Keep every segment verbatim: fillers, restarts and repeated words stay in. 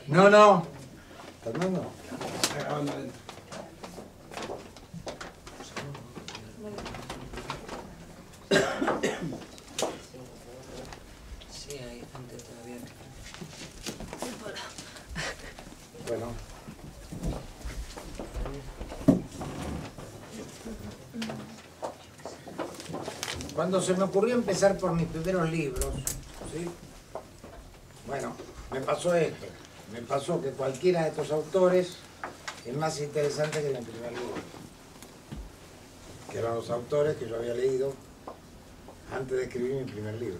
No, no. Fernando. Está grabando adentro. Sí, hay gente todavía. Bueno. Cuando se me ocurrió empezar por mis primeros libros, ¿sí? Bueno, me pasó esto. Me pasó que cualquiera de estos autores es más interesante que mi primer libro. Que eran los autores que yo había leído antes de escribir mi primer libro.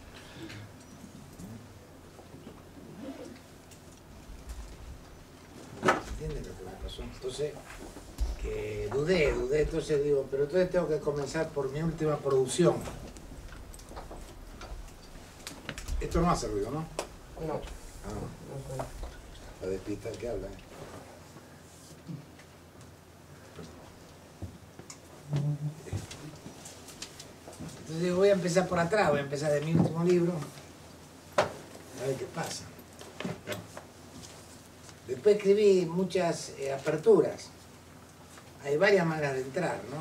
¿Entiendes lo que me pasó? Entonces, que dudé, dudé, entonces digo, pero entonces tengo que comenzar por mi última producción. Esto no hace ruido, ¿no? No. Ah, la despista el que habla, ¿eh? Entonces digo, voy a empezar por atrás, voy a empezar de mi último libro, a ver qué pasa. Después escribí muchas eh, aperturas. Hay varias maneras de entrar, ¿no?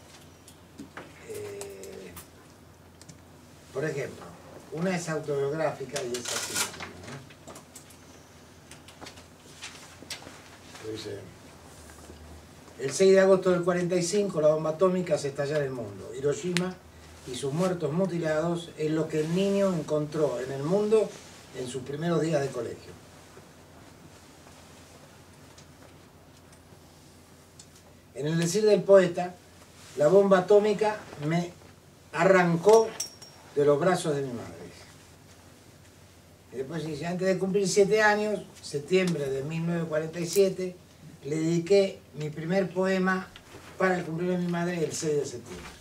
Eh, por ejemplo, una es autobiográfica y es así, ¿no? Dice, el seis de agosto del cuarenta y cinco la bomba atómica hace estallar el mundo. Hiroshima y sus muertos mutilados es lo que el niño encontró en el mundo en sus primeros días de colegio. En el decir del poeta, la bomba atómica me arrancó de los brazos de mi madre. Y después dice, antes de cumplir siete años, septiembre de mil novecientos cuarenta y siete, le dediqué mi primer poema para el cumpleaños de mi madre el seis de septiembre.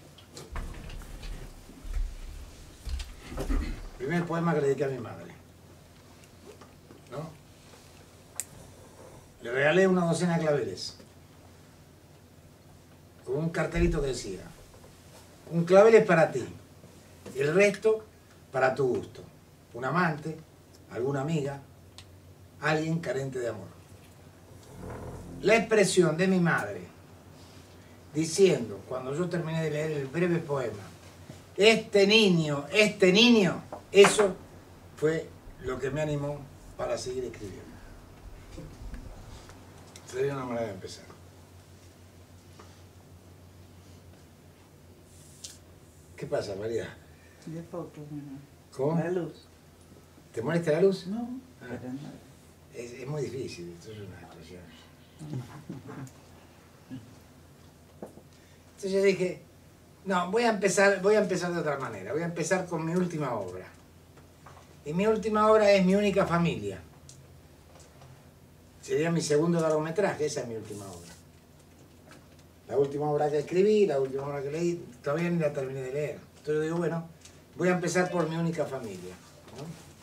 Primer poema que le dediqué a mi madre. ¿No? Le regalé una docena de claveles. Con un cartelito que decía, un clavel es para ti, el resto para tu gusto. Un amante, alguna amiga, alguien carente de amor. La expresión de mi madre diciendo, cuando yo terminé de leer el breve poema, este niño, este niño, eso fue lo que me animó para seguir escribiendo. Sería una manera de empezar. ¿Qué pasa, María? De fotos, no. ¿Cómo? La luz. ¿Te molesta la luz? No, Ah. pero no. Es, es muy difícil, esto es una expresión. Entonces yo dije, no, voy a empezar, voy a empezar de otra manera, voy a empezar con mi última obra. Y mi última obra es Mi única familia. Sería mi segundo largometraje, esa es mi última obra. La última obra que escribí, la última obra que leí, todavía ni la terminé de leer. Entonces digo, bueno, voy a empezar por Mi única familia, ¿no?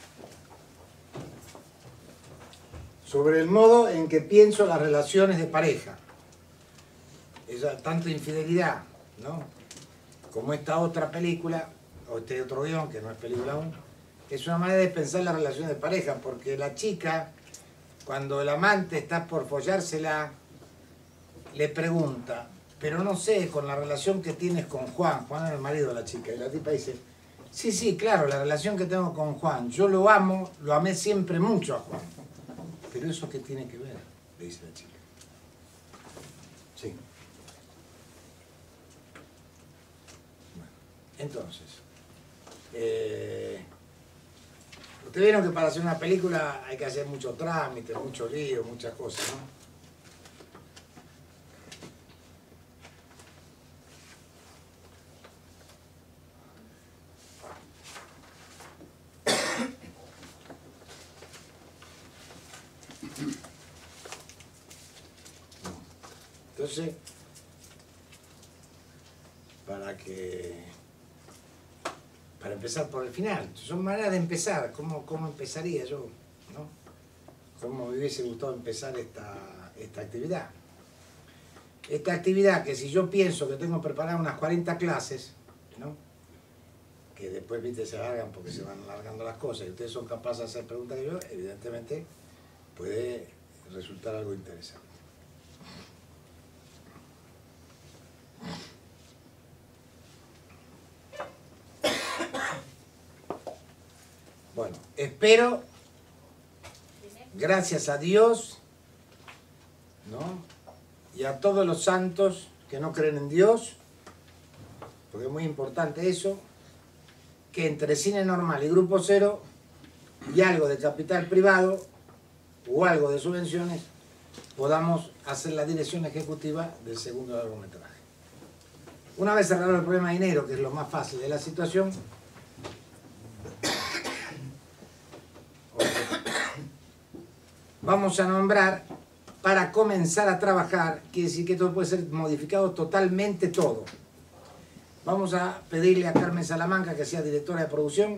Sobre el modo en que pienso las relaciones de pareja. Esa, tanto infidelidad, ¿no? Como esta otra película, o este otro guión, que no es película aún, es una manera de pensar las relaciones de pareja, porque la chica, cuando el amante está por follársela, le pregunta, pero no sé, con la relación que tienes con Juan, Juan es el marido de la chica, y la tipa dice, sí, sí, claro, la relación que tengo con Juan, yo lo amo, lo amé siempre mucho a Juan. Pero eso qué tiene que ver, le dice la chica. Sí. Bueno, entonces, eh, ustedes vieron que para hacer una película hay que hacer mucho trámite, mucho lío, muchas cosas, ¿no? Entonces, para que, para empezar por el final, son maneras de empezar, ¿cómo, cómo empezaría yo? ¿No? ¿Cómo me hubiese gustado empezar esta, esta actividad? Esta actividad que si yo pienso que tengo preparadas unas cuarenta clases, ¿no? Que después, viste, se alargan porque se van alargando las cosas y ustedes son capaces de hacer preguntas que yo, evidentemente puede resultar algo interesante. Bueno, espero, gracias a Dios, ¿no?, y a todos los santos que no creen en Dios, porque es muy importante eso, que entre cine normal y grupo cero y algo de capital privado o algo de subvenciones podamos hacer la dirección ejecutiva del segundo largometraje. Una vez cerrado el problema de dinero, que es lo más fácil de la situación, vamos a nombrar, para comenzar a trabajar, quiere decir que todo puede ser modificado totalmente todo. Vamos a pedirle a Carmen Salamanca que sea directora de producción,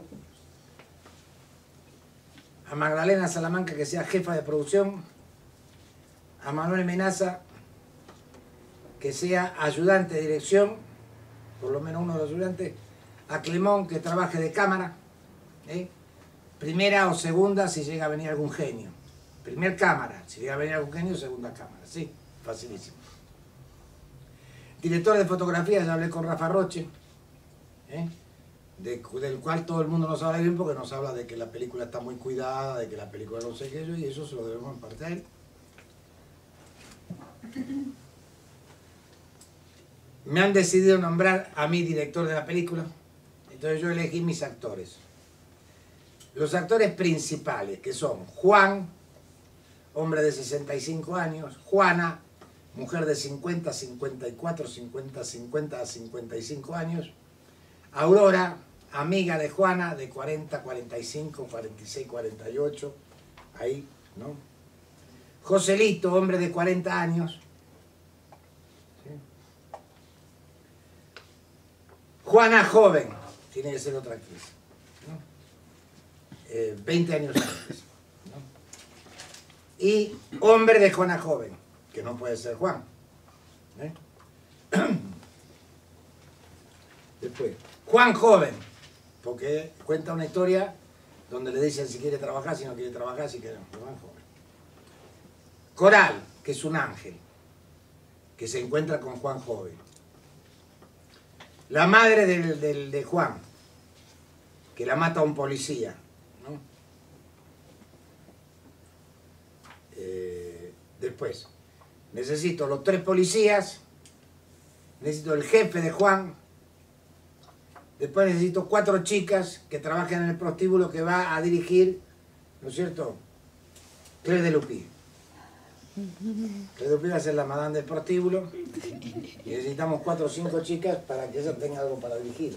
a Magdalena Salamanca que sea jefa de producción, a Manuel Menaza que sea ayudante de dirección, por lo menos uno de los ayudantes, a Clemón que trabaje de cámara, ¿eh?, primera o segunda si llega a venir algún genio. Primer cámara, si llega a venir algún genio, segunda cámara. Sí, facilísimo. Director de fotografía, ya hablé con Rafa Roche, ¿eh?, de, del cual todo el mundo nos habla bien porque nos habla de que la película está muy cuidada, de que la película no sé qué, y eso se lo debemos en parte a él. Me han decidido nombrar a mí director de la película, entonces yo elegí mis actores. Los actores principales, que son Juan, hombre de sesenta y cinco años, Juana, mujer de cincuenta, cincuenta y cuatro, cincuenta, cincuenta a cincuenta y cinco años, Aurora, amiga de Juana, de cuarenta, cuarenta y cinco, cuarenta y seis, cuarenta y ocho, ahí, ¿no? Joselito, hombre de cuarenta años, ¿sí? Juana joven, tiene que ser otra actriz, ¿no?, eh, veinte años antes. Y hombre de Juana joven, que no puede ser Juan, ¿eh? Después, Juan joven, porque cuenta una historia donde le dicen si quiere trabajar, si no quiere trabajar, si quiere no, Juan joven. Coral, que es un ángel, que se encuentra con Juan joven. La madre del, del, de Juan, que la mata a un policía, ¿no? Eh, después, necesito los tres policías, necesito el jefe de Juan, después necesito cuatro chicas que trabajen en el prostíbulo que va a dirigir, ¿no es cierto?, Claire Delupy. Claire Delupy va a ser la madame del prostíbulo y necesitamos cuatro o cinco chicas para que ella tenga algo para dirigir.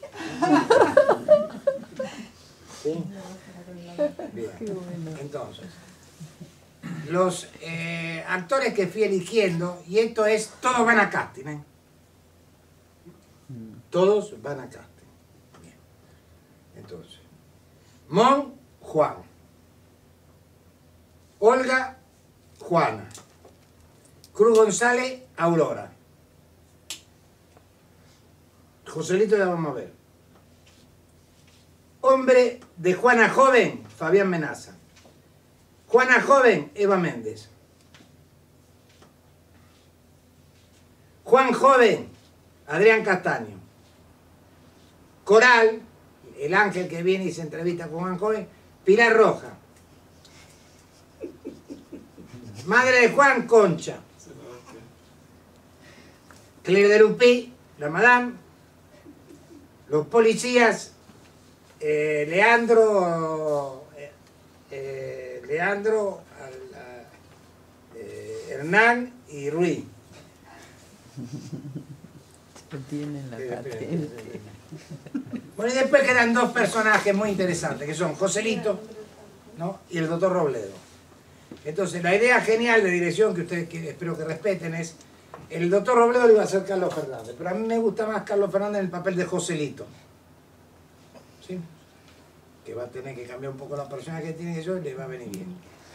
¿Sí? Bien. Entonces, los eh, actores que fui eligiendo, y esto es, todos van a casting, ¿eh? Todos van a casting. Bien. Entonces, Mon, Juan. Olga, Juana. Cruz González, Aurora. Joselito ya vamos a ver. Hombre de Juana joven, Fabián Menaza. Juana joven, Eva Méndez. Juan joven, Adrián Castaño. Coral, el ángel que viene y se entrevista con Juan joven, Pilar Roja. Madre de Juan, Concha. Claire Delupy, la madame. Los policías, eh, Leandro, eh, eh, Leandro, eh, Hernán y Ruiz. Tienen la patente. Bueno, y después quedan dos personajes muy interesantes, que son Joselito, ¿no?, y el doctor Robledo. Entonces, la idea genial de dirección que ustedes que espero que respeten es, el doctor Robledo lo iba a hacer Carlos Fernández, pero a mí me gusta más Carlos Fernández en el papel de Joselito, ¿sí?, que va a tener que cambiar un poco la persona que tiene yo y le va a venir bien.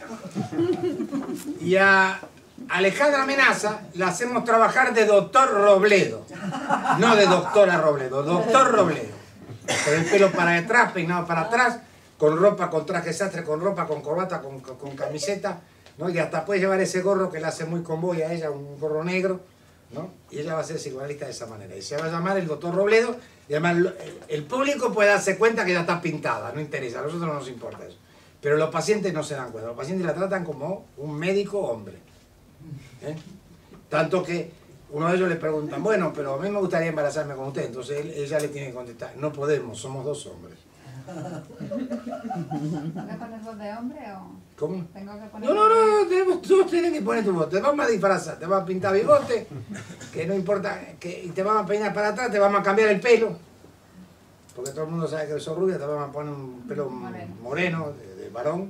Y a Alejandra Menaza la hacemos trabajar de doctor Robledo, no de doctora Robledo, doctor Robledo, con el pelo para detrás, peinado para atrás, con ropa, con traje sastre, con ropa, con corbata, con, con, con camiseta, ¿no? Y hasta puede llevar ese gorro que le hace muy convoy a ella, un gorro negro, ¿no? Y ella va a ser psicoanalista de esa manera. Y se va a llamar el doctor Robledo, y además el, el público puede darse cuenta que ya está pintada, no interesa, a nosotros no nos importa eso. Pero los pacientes no se dan cuenta, los pacientes la tratan como un médico hombre. ¿Eh? Tanto que uno de ellos le preguntan, bueno, pero a mí me gustaría embarazarme con usted, entonces él, ella le tiene que contestar, no podemos, somos dos hombres. ¿Tengo que poner voz de hombre o...? ¿Cómo? Tengo que poner... No, no, no, tenemos, tú tienes que poner tu voz, te vamos a disfrazar, te vamos a pintar bigote, que no importa, que, y te vamos a peinar para atrás, te vamos a cambiar el pelo, porque todo el mundo sabe que sos rubia, te vamos a poner un pelo moreno, moreno de, de varón.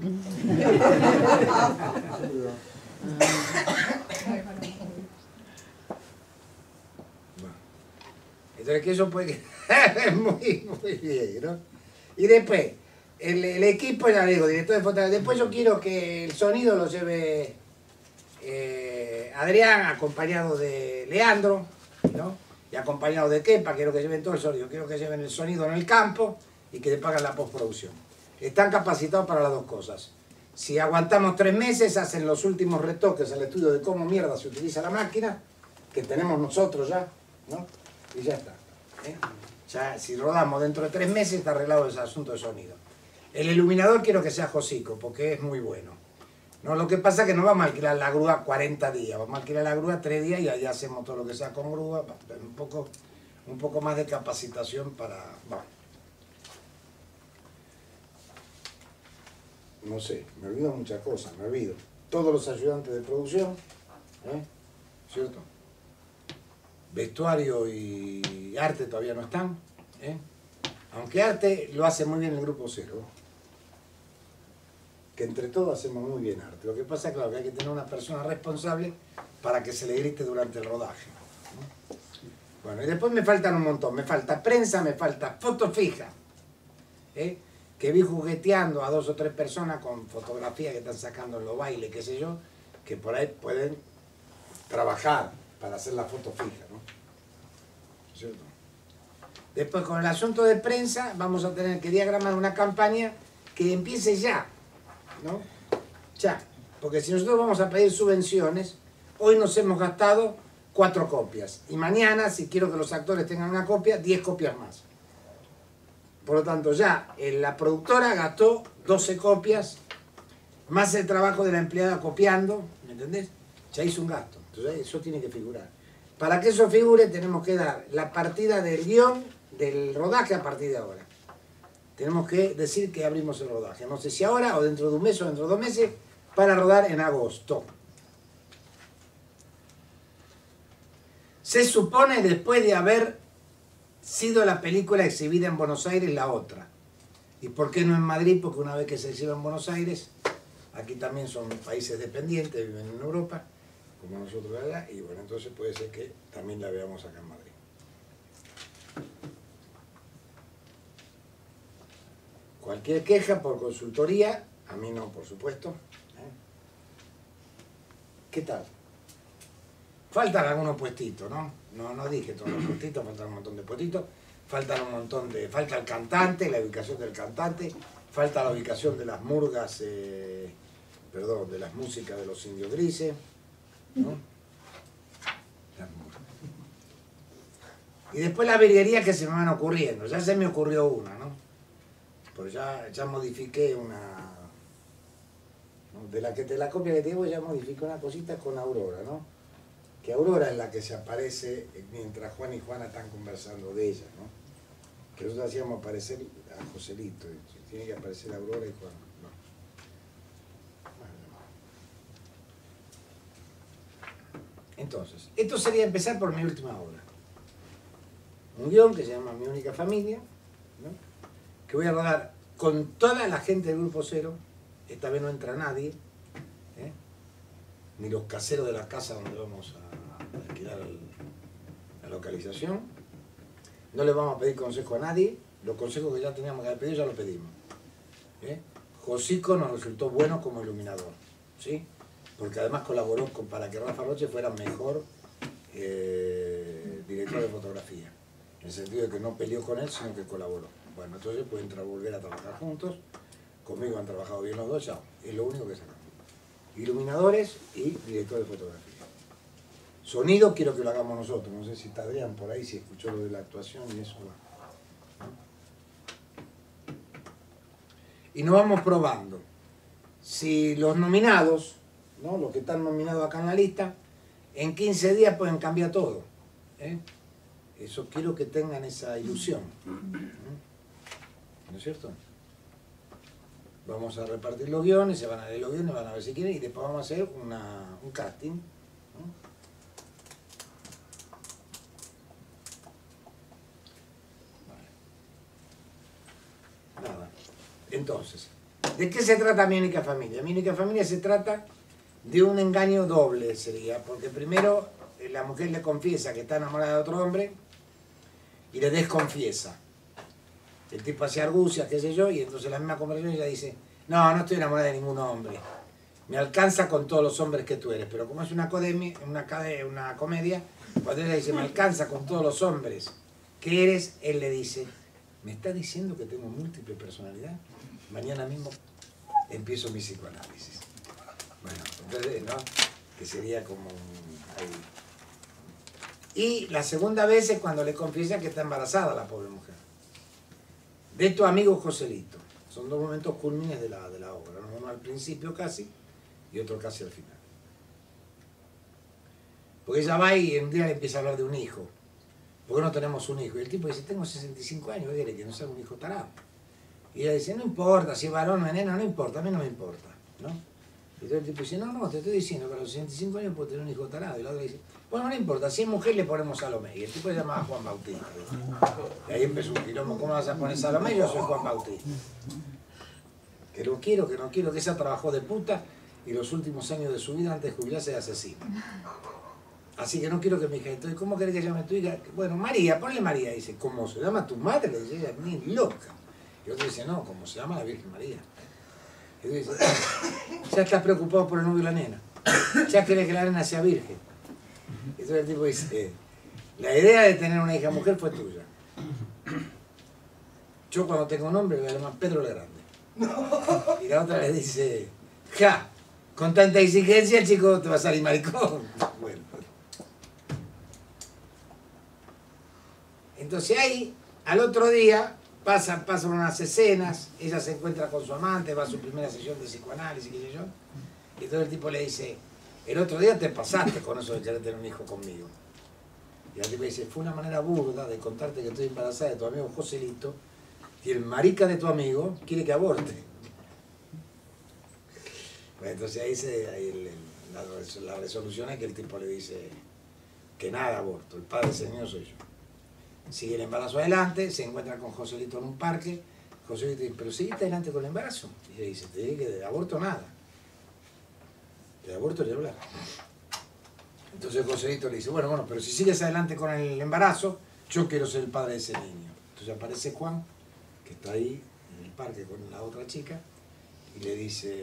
Entonces que eso puede quedar muy, muy bien, ¿no? Y después, el, el equipo, ya digo, director de fotografía, después yo quiero que el sonido lo lleve eh, Adrián, acompañado de Leandro, ¿no? Y acompañado de Kepa, quiero que lleven todo el sonido, quiero que lleven el sonido en el campo y que le pagan la postproducción. Están capacitados para las dos cosas. Si aguantamos tres meses, hacen los últimos retoques al estudio de cómo mierda se utiliza la máquina, que tenemos nosotros ya, ¿no? Y ya está. ¿eh? Ya, si rodamos dentro de tres meses, está arreglado ese asunto de sonido. El iluminador quiero que sea Josico, porque es muy bueno. No, lo que pasa es que no vamos a alquilar la grúa cuarenta días, vamos a alquilar la grúa tres días y ahí hacemos todo lo que sea con grúa, un poco, un poco más de capacitación para... Bueno. No sé, me olvido muchas cosas, me olvido. Todos los ayudantes de producción, ¿eh? ¿Cierto? Vestuario y arte todavía no están, ¿eh? Aunque arte lo hace muy bien el grupo cero, que entre todos hacemos muy bien arte. Lo que pasa es claro, que hay que tener una persona responsable para que se le grite durante el rodaje, ¿no? Bueno, y después me faltan un montón, me falta prensa, me falta foto fija, ¿eh? Que vi jugueteando a dos o tres personas con fotografías que están sacando en los bailes, qué sé yo, que por ahí pueden trabajar para hacer la foto fija, ¿no? ¿Cierto? Después, con el asunto de prensa, vamos a tener que diagramar una campaña que empiece ya, ¿no? Ya, porque si nosotros vamos a pedir subvenciones, hoy nos hemos gastado cuatro copias, y mañana, si quiero que los actores tengan una copia, diez copias más. Por lo tanto, ya eh, la productora gastó doce copias, más el trabajo de la empleada copiando, ¿me entendés? Ya hizo un gasto, entonces eso tiene que figurar. Para que eso figure tenemos que dar la partida del guión, del rodaje a partir de ahora. Tenemos que decir que abrimos el rodaje, no sé si ahora o dentro de un mes o dentro de dos meses, para rodar en agosto. Se supone después de haber sido la película exhibida en Buenos Aires la otra. ¿Y por qué no en Madrid? Porque una vez que se exhibe en Buenos Aires, aquí también son países dependientes, viven en Europa, como nosotros allá, y bueno, entonces puede ser que también la veamos acá en Madrid. Cualquier queja por consultoría, a mí no, por supuesto. ¿eh? ¿Qué tal? Faltan algunos puestitos, ¿no? No, no dije todos los puestitos, faltan un montón de puestitos. Faltan un montón de... Falta el cantante, la ubicación del cantante. Falta la ubicación de las murgas, eh, perdón, de las músicas de los indios grises, ¿no? Las murgas. Y después las virguerías que se me van ocurriendo. Ya se me ocurrió una, ¿no? Pues ya, ya modifiqué una... ¿no? De la que te la copia que te digo, ya modifiqué una cosita con Aurora, ¿no? Que Aurora es la que se aparece mientras Juan y Juana están conversando de ella, ¿no? Que nosotros hacíamos aparecer a Joselito, y tiene que aparecer Aurora y Juan, ¿no? Entonces, esto sería empezar por mi última obra. Un guión que se llama Mi Única Familia, ¿no? Que voy a rodar con toda la gente del Grupo Cero, esta vez no entra nadie, ¿eh? Ni los caseros de la casa donde vamos a alquilar el, la localización. No le vamos a pedir consejo a nadie, los consejos que ya teníamos que haber pedido ya los pedimos. ¿eh? Josico nos resultó bueno como iluminador, ¿sí? Porque además colaboró con, para que Rafa Roche fuera mejor eh, director de fotografía, en el sentido de que no peleó con él, sino que colaboró. Bueno, entonces pueden tra- volver a trabajar juntos. Conmigo han trabajado bien los dos, chao. Es lo único que sacamos. Iluminadores y director de fotografía. Sonido quiero que lo hagamos nosotros. No sé si está Adrián por ahí, si escuchó lo de la actuación y eso va. ¿No? Y nos vamos probando. Si los nominados, ¿no? Los que están nominados acá en la lista, en quince días pueden cambiar todo. ¿eh? Eso quiero que tengan esa ilusión. ¿No es cierto? Vamos a repartir los guiones, se van a leer los guiones, van a ver si quieren y después vamos a hacer una, un casting. ¿no? Vale. Nada. Entonces, ¿de qué se trata Mi Única Familia? Mi Única Familia se trata de un engaño doble, sería, porque primero la mujer le confiesa que está enamorada de otro hombre y le desconfiesa. El tipo hace argucias, qué sé yo, y entonces la misma conversación ella dice, no, no estoy enamorada de ningún hombre. Me alcanza con todos los hombres que tú eres. Pero como es una, codemia, una, una comedia, cuando ella dice, me alcanza con todos los hombres que eres, él le dice, ¿me estás diciendo que tengo múltiple personalidad? Mañana mismo empiezo mi psicoanálisis. Bueno, entonces, ¿no? Que sería como ahí. Y la segunda vez es cuando le confiesa que está embarazada la pobre mujer. De tu amigo Joselito. Son dos momentos culmines de la, de la obra, ¿no? Uno al principio casi y otro casi al final. Porque ella va y un día le empieza a hablar de un hijo. ¿Por qué no tenemos un hijo? Y el tipo dice, tengo sesenta y cinco años, ¿qué quiere que no sea un hijo tarado? Y ella dice, no importa, si es varón o es nena, no importa, a mí no me importa, ¿no? Y entonces el tipo dice, no, no, te estoy diciendo que a los sesenta y cinco años puedo tener un hijo tarado. Y la otra dice, bueno, no importa, si es mujer le ponemos Salomé. Y el tipo se llamaba Juan Bautista. Y ahí empezó un quilombo, ¿cómo vas a poner Salomé? Yo soy Juan Bautista. Que lo quiero, que no quiero, que esa trabajó de puta y los últimos años de su vida antes de jubilarse de asesino. Así que no quiero que mi hija, entonces, ¿cómo querés que llame tu hija? Bueno, María, ponle María. Dice, ¿cómo se llama tu madre? Le dice, ella, ni loca. Y otro dice, no, ¿cómo se llama la Virgen María? Y dice, ya estás preocupado por el novio y la nena. Ya querés que la nena sea virgen. Y entonces el tipo dice, la idea de tener una hija mujer fue tuya. Yo cuando tengo un nombre le voy a llamar Pedro el Grande. Y la otra le dice, ja, con tanta exigencia el chico te va a salir maricón. Bueno. Entonces ahí, al otro día, pasan, pasan unas escenas, ella se encuentra con su amante, va a su primera sesión de psicoanálisis, qué sé yo, y todo el tipo le dice, el otro día te pasaste con eso de querer tener un hijo conmigo. Y el tipo le dice, fue una manera burda de contarte que estoy embarazada de tu amigo Joselito, y el marica de tu amigo quiere que aborte. Bueno, entonces ahí, se, ahí el, el, la, la resolución es que el tipo le dice que nada aborto, el padre del niño soy yo. Sigue el embarazo adelante, se encuentra con Joselito en un parque. Joselito dice, pero seguiste adelante con el embarazo. Y le dice, te dije que de aborto nada. De aborto ni hablar. Entonces Joselito le dice, bueno, bueno, pero si sigues adelante con el embarazo, yo quiero ser el padre de ese niño. Entonces aparece Juan, que está ahí en el parque con la otra chica, y le dice,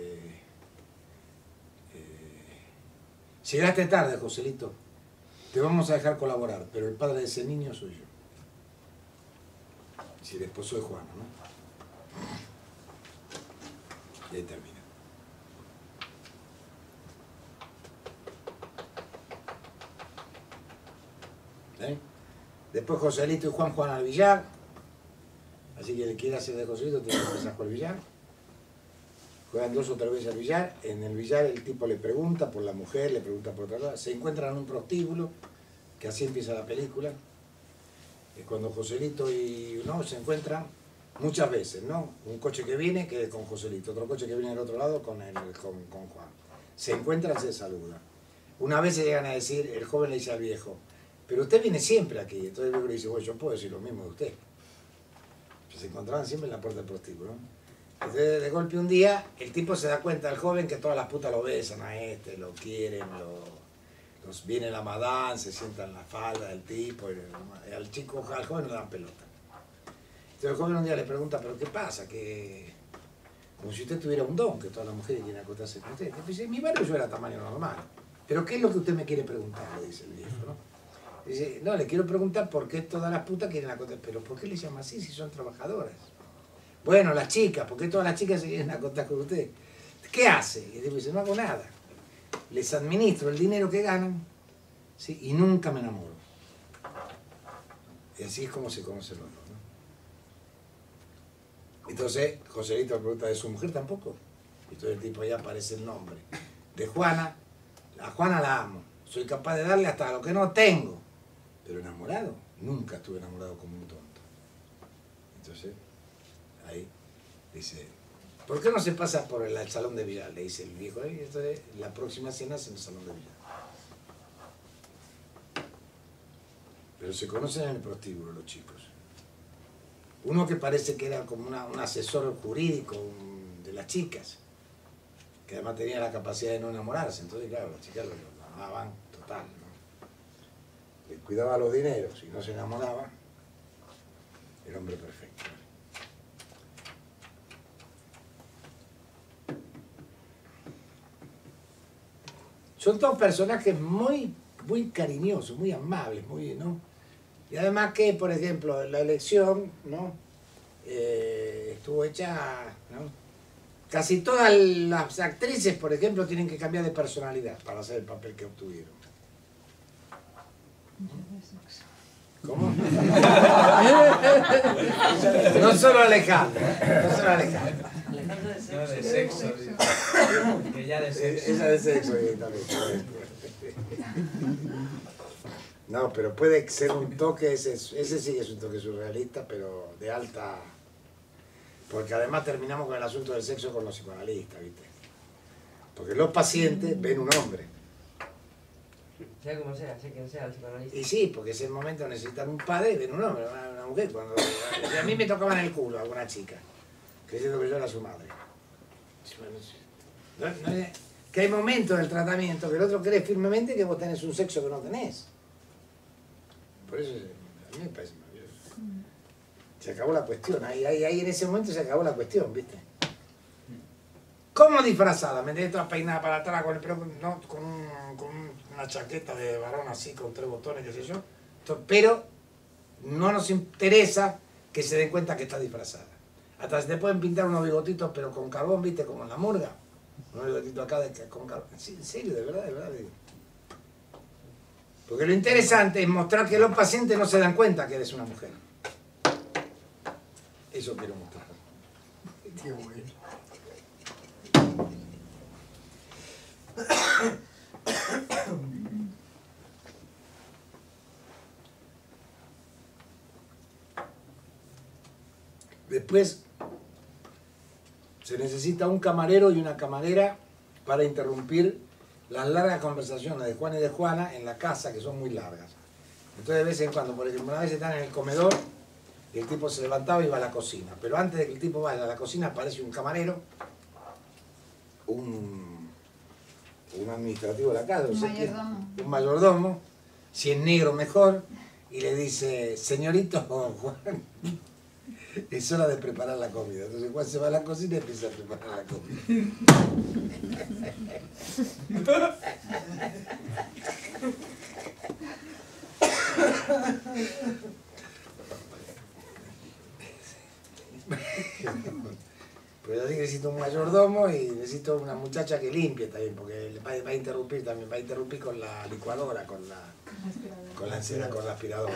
eh, llegaste tarde, Joselito. Te vamos a dejar colaborar, pero el padre de ese niño soy yo. Si el esposo de Juana, ¿no? Y ahí termina. ¿Eh? Después Joselito y Juan juegan al billar. Así que el que quiera hacer de Joselito tiene que empezar con el billar. Juegan dos o tres veces al billar. En el billar el tipo le pregunta por la mujer, le pregunta por otra cosa. Se encuentran en un prostíbulo, que así empieza la película. Es cuando Joselito y no se encuentran muchas veces, ¿no? Un coche que viene, que es con Joselito. Otro coche que viene del otro lado con, el, con, con Juan. Se encuentran, se saludan. Una vez se llegan a decir, el joven le dice al viejo, pero usted viene siempre aquí. Entonces el viejo le dice, bueno, yo puedo decir lo mismo de usted. Se encontraban siempre en la puerta del prostíbulo, ¿no? Entonces, de golpe un día, el tipo se da cuenta, el joven, que todas las putas lo besan a este, lo quieren, lo, los, viene la madame, se sientan en la falda del tipo, y al chico, al joven no le dan pelota. Entonces el joven un día le pregunta, ¿pero qué pasa? Que, como si usted tuviera un don, que todas las mujeres quieren acostarse con usted. Y dice, mi barrio yo era tamaño normal. ¿Pero qué es lo que usted me quiere preguntar? Le dice el viejo, ¿no? Dice, no, le quiero preguntar por qué todas las putas quieren acostar. Pero ¿por qué le llama así si son trabajadoras? Bueno, las chicas, ¿por qué todas las chicas se quieren acostar con usted? ¿Qué hace? Y el tipo dice, no hago nada. Les administro el dinero que ganan, ¿sí? Y nunca me enamoro. Y así es como se conocen los dos, ¿no? Entonces, Joselito le pregunta, ¿de su mujer tampoco? Y todo el tipo ya aparece el nombre. De Juana, a Juana la amo. Soy capaz de darle hasta lo que no tengo. Pero enamorado, nunca estuve enamorado como un tonto. Entonces, ahí dice, ¿por qué no se pasa por el, el salón de billar? Le dice el viejo, ¿eh? Entonces, la próxima cena es en el salón de billar. Pero se conocen en el prostíbulo los chicos. Uno que parece que era como una, un asesor jurídico un, de las chicas, que además tenía la capacidad de no enamorarse. Entonces, claro, las chicas lo, lo amaban total, ¿no? Le cuidaba los dineros y no se enamoraba, el hombre perfecto. Son todos personajes muy, muy cariñosos, muy amables, muy, ¿no? Y además que, por ejemplo, la elección, ¿no? Eh, estuvo hecha, ¿no? Casi todas las actrices, por ejemplo, tienen que cambiar de personalidad para hacer el papel que obtuvieron. ¿Cómo? No solo Alejandro, no solo Alejandro. Alejandro de No, sexo. de sexo. Que ya de sexo. Esa de sexo directamente. No, pero puede ser un toque, ese, ese sí es un toque surrealista, pero de alta... Porque además terminamos con el asunto del sexo con los psicoanalistas, ¿viste? Porque los pacientes ven un hombre. Sea como sea, sea quien sea el psicoanalista. Y sí, porque es el momento de necesitar un padre, ven un hombre, una, una mujer. Cuando, a mí me tocaban el culo alguna chica, creyendo que yo era su madre. No, no, que hay momentos del tratamiento que el otro cree firmemente que vos tenés un sexo que no tenés. Por eso a mí me parece maravilloso. Se acabó la cuestión, ahí, ahí, ahí en ese momento se acabó la cuestión, ¿viste? ¿Cómo disfrazada? Me tenés toda peinada para atrás con el pelo, no, con, un, con una chaqueta de varón así, con tres botones, qué sé yo. Pero no nos interesa que se den cuenta que está disfrazada. Hasta se te pueden pintar unos bigotitos, pero con carbón, ¿viste? Como en la murga. Unos bigotitos acá de, con carbón. Sí, en serio, de verdad, de verdad. Digo. Porque lo interesante es mostrar que los pacientes no se dan cuenta que eres una mujer. Eso quiero mostrar. Qué bueno. Después se necesita un camarero y una camarera para interrumpir las largas conversaciones de Juan y de Juana en la casa, que son muy largas. Entonces de vez en cuando, por ejemplo, una vez están en el comedor y el tipo se levantaba y iba a la cocina. Pero antes de que el tipo vaya a la cocina aparece un camarero, un, un administrativo de la casa, Un no sé quién, mayordomo. un mayordomo, si es negro mejor, y le dice, señorito Juan, es hora de preparar la comida. Entonces Juan se va a la cocina y empieza a preparar la comida. Pues yo sí que necesito un mayordomo y necesito una muchacha que limpie también, porque va, va a interrumpir también, va a interrumpir con la licuadora, con la, con la, encera, con la aspiradora.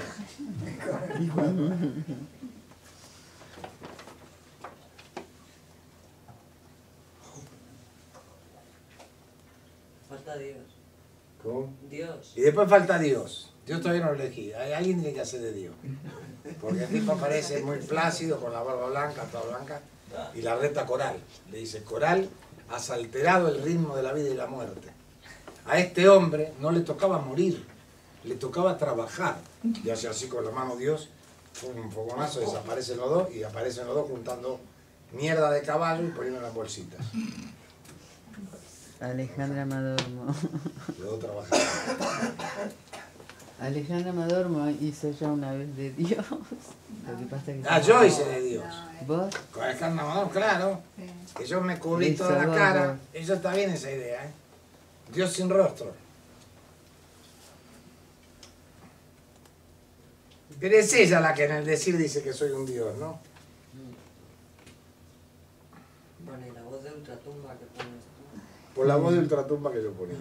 Falta Dios. ¿Cómo? Dios. Y después falta Dios. Dios todavía no lo elegí. Hay alguien tiene que hacer de Dios. Porque el tipo aparece muy plácido, con la barba blanca, toda blanca, y la reta coral. Le dice, coral, has alterado el ritmo de la vida y la muerte. A este hombre no le tocaba morir, le tocaba trabajar. Y hace así con la mano Dios, un fogonazo, desaparecen los dos, y aparecen los dos juntando mierda de caballo y poniendo las bolsitas. Alejandra Madormo. Los dos trabajando. Alejandra Madormo hizo ya una vez de Dios. Lo que pasa es que Ah, yo hice de Dios. ¿Vos? Con Alejandra Madón, claro. Sí. Que yo me cubrí Hizo toda la vos, cara. vos. Eso está bien esa idea, ¿eh? Dios sin rostro. Pero es ella la que en el decir dice que soy un dios, ¿no? Bueno, y la voz de ultratumba que pones tú. Por la voz de ultratumba que yo ponía.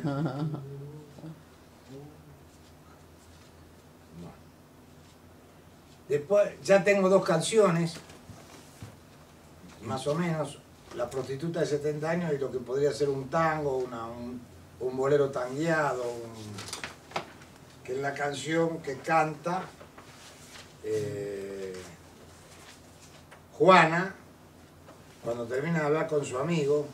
Después ya tengo dos canciones, más o menos, La prostituta de setenta años y lo que podría ser un tango, una, un, un bolero tangueado, un- que es la canción que canta eh, Juana cuando termina de hablar con su amigo.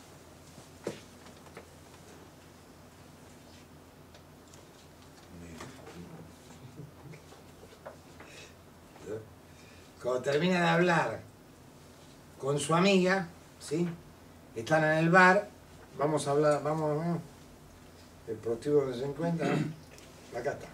Cuando termina de hablar con su amiga, ¿sí? Están en el bar, vamos a hablar, vamos, ¿no? El prostíbulo donde se encuentra, ¿no? Acá está.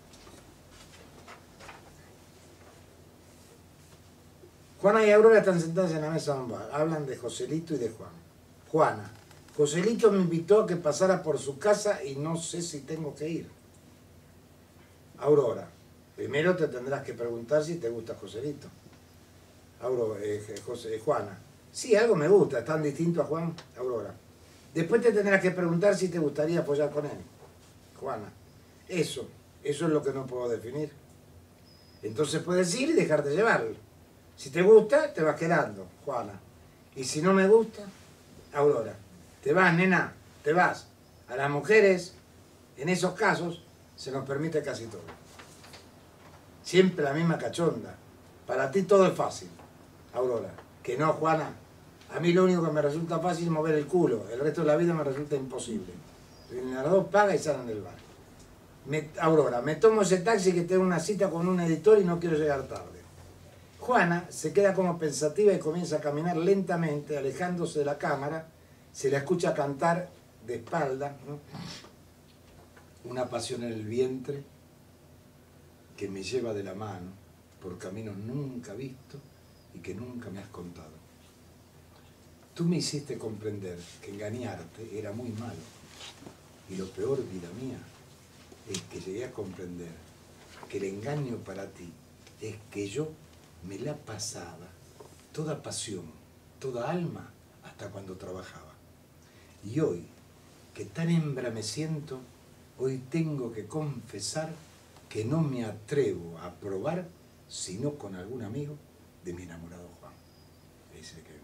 Juana y Aurora están sentadas en la mesa de un bar, hablan de Joselito y de Juan. Juana, Joselito me invitó a que pasara por su casa y no sé si tengo que ir. Aurora, primero te tendrás que preguntar si te gusta Joselito. Aurora, eh, José, eh, Juana, sí, algo me gusta, es tan distinto a Juan. Aurora, después te tendrás que preguntar si te gustaría apoyar con él. Juana, eso, eso es lo que no puedo definir. Entonces puedes ir y dejarte llevar. Si te gusta, te vas quedando, Juana. Y si no me gusta, Aurora, te vas, nena, te vas. A las mujeres, en esos casos, se nos permite casi todo. Siempre la misma cachonda. Para ti todo es fácil, Aurora. Que no, Juana. A mí lo único que me resulta fácil es mover el culo. El resto de la vida me resulta imposible. Las dos paga y salen del bar. Me, Aurora, me tomo ese taxi que tengo una cita con un editor y no quiero llegar tarde. Juana se queda como pensativa y comienza a caminar lentamente, alejándose de la cámara. Se la escucha cantar de espalda, ¿no? Una pasión en el vientre que me lleva de la mano por caminos nunca vistos y que nunca me has contado. Tú me hiciste comprender que engañarte era muy malo. Y lo peor, vida mía, es que llegué a comprender que el engaño para ti es que yo me la pasaba toda pasión, toda alma, hasta cuando trabajaba. Y hoy, que tan hembra me siento, hoy tengo que confesar que no me atrevo a probar, sino con algún amigo de mi enamorado Juan. Ahí se le cae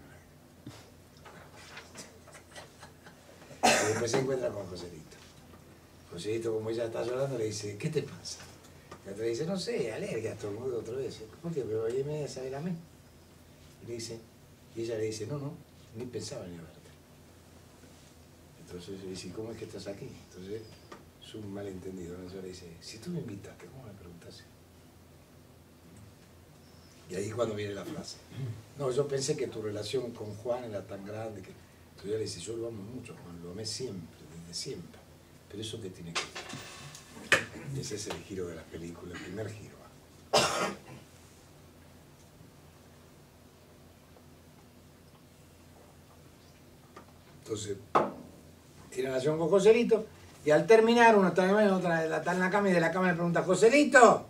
una lágrima. Y después se encuentra con Joselito. Joselito, como ella está llorando, le dice, ¿qué te pasa? La otra dice, no sé, alergia, estornudo otra vez. ¿Por qué? Pero ella me sabe la mí. Y le dice, y ella le dice, no, no, ni pensaba ni a verte. Entonces le dice, ¿cómo es que estás aquí? Entonces es un malentendido. Entonces le dice, si tú me invitaste, ¿cómo me preguntaste? Y ahí es cuando viene la frase. No, yo pensé que tu relación con Juan era tan grande que... Entonces ella le dice, yo lo amo mucho, Juan, lo amé siempre, desde siempre. Pero eso qué tiene que ver. Y ese es el giro de la película, el primer giro. Entonces, tiene relación con Joselito, y al terminar, uno está en la, otra está en la cama y de la cama le pregunta, ¡Joselito!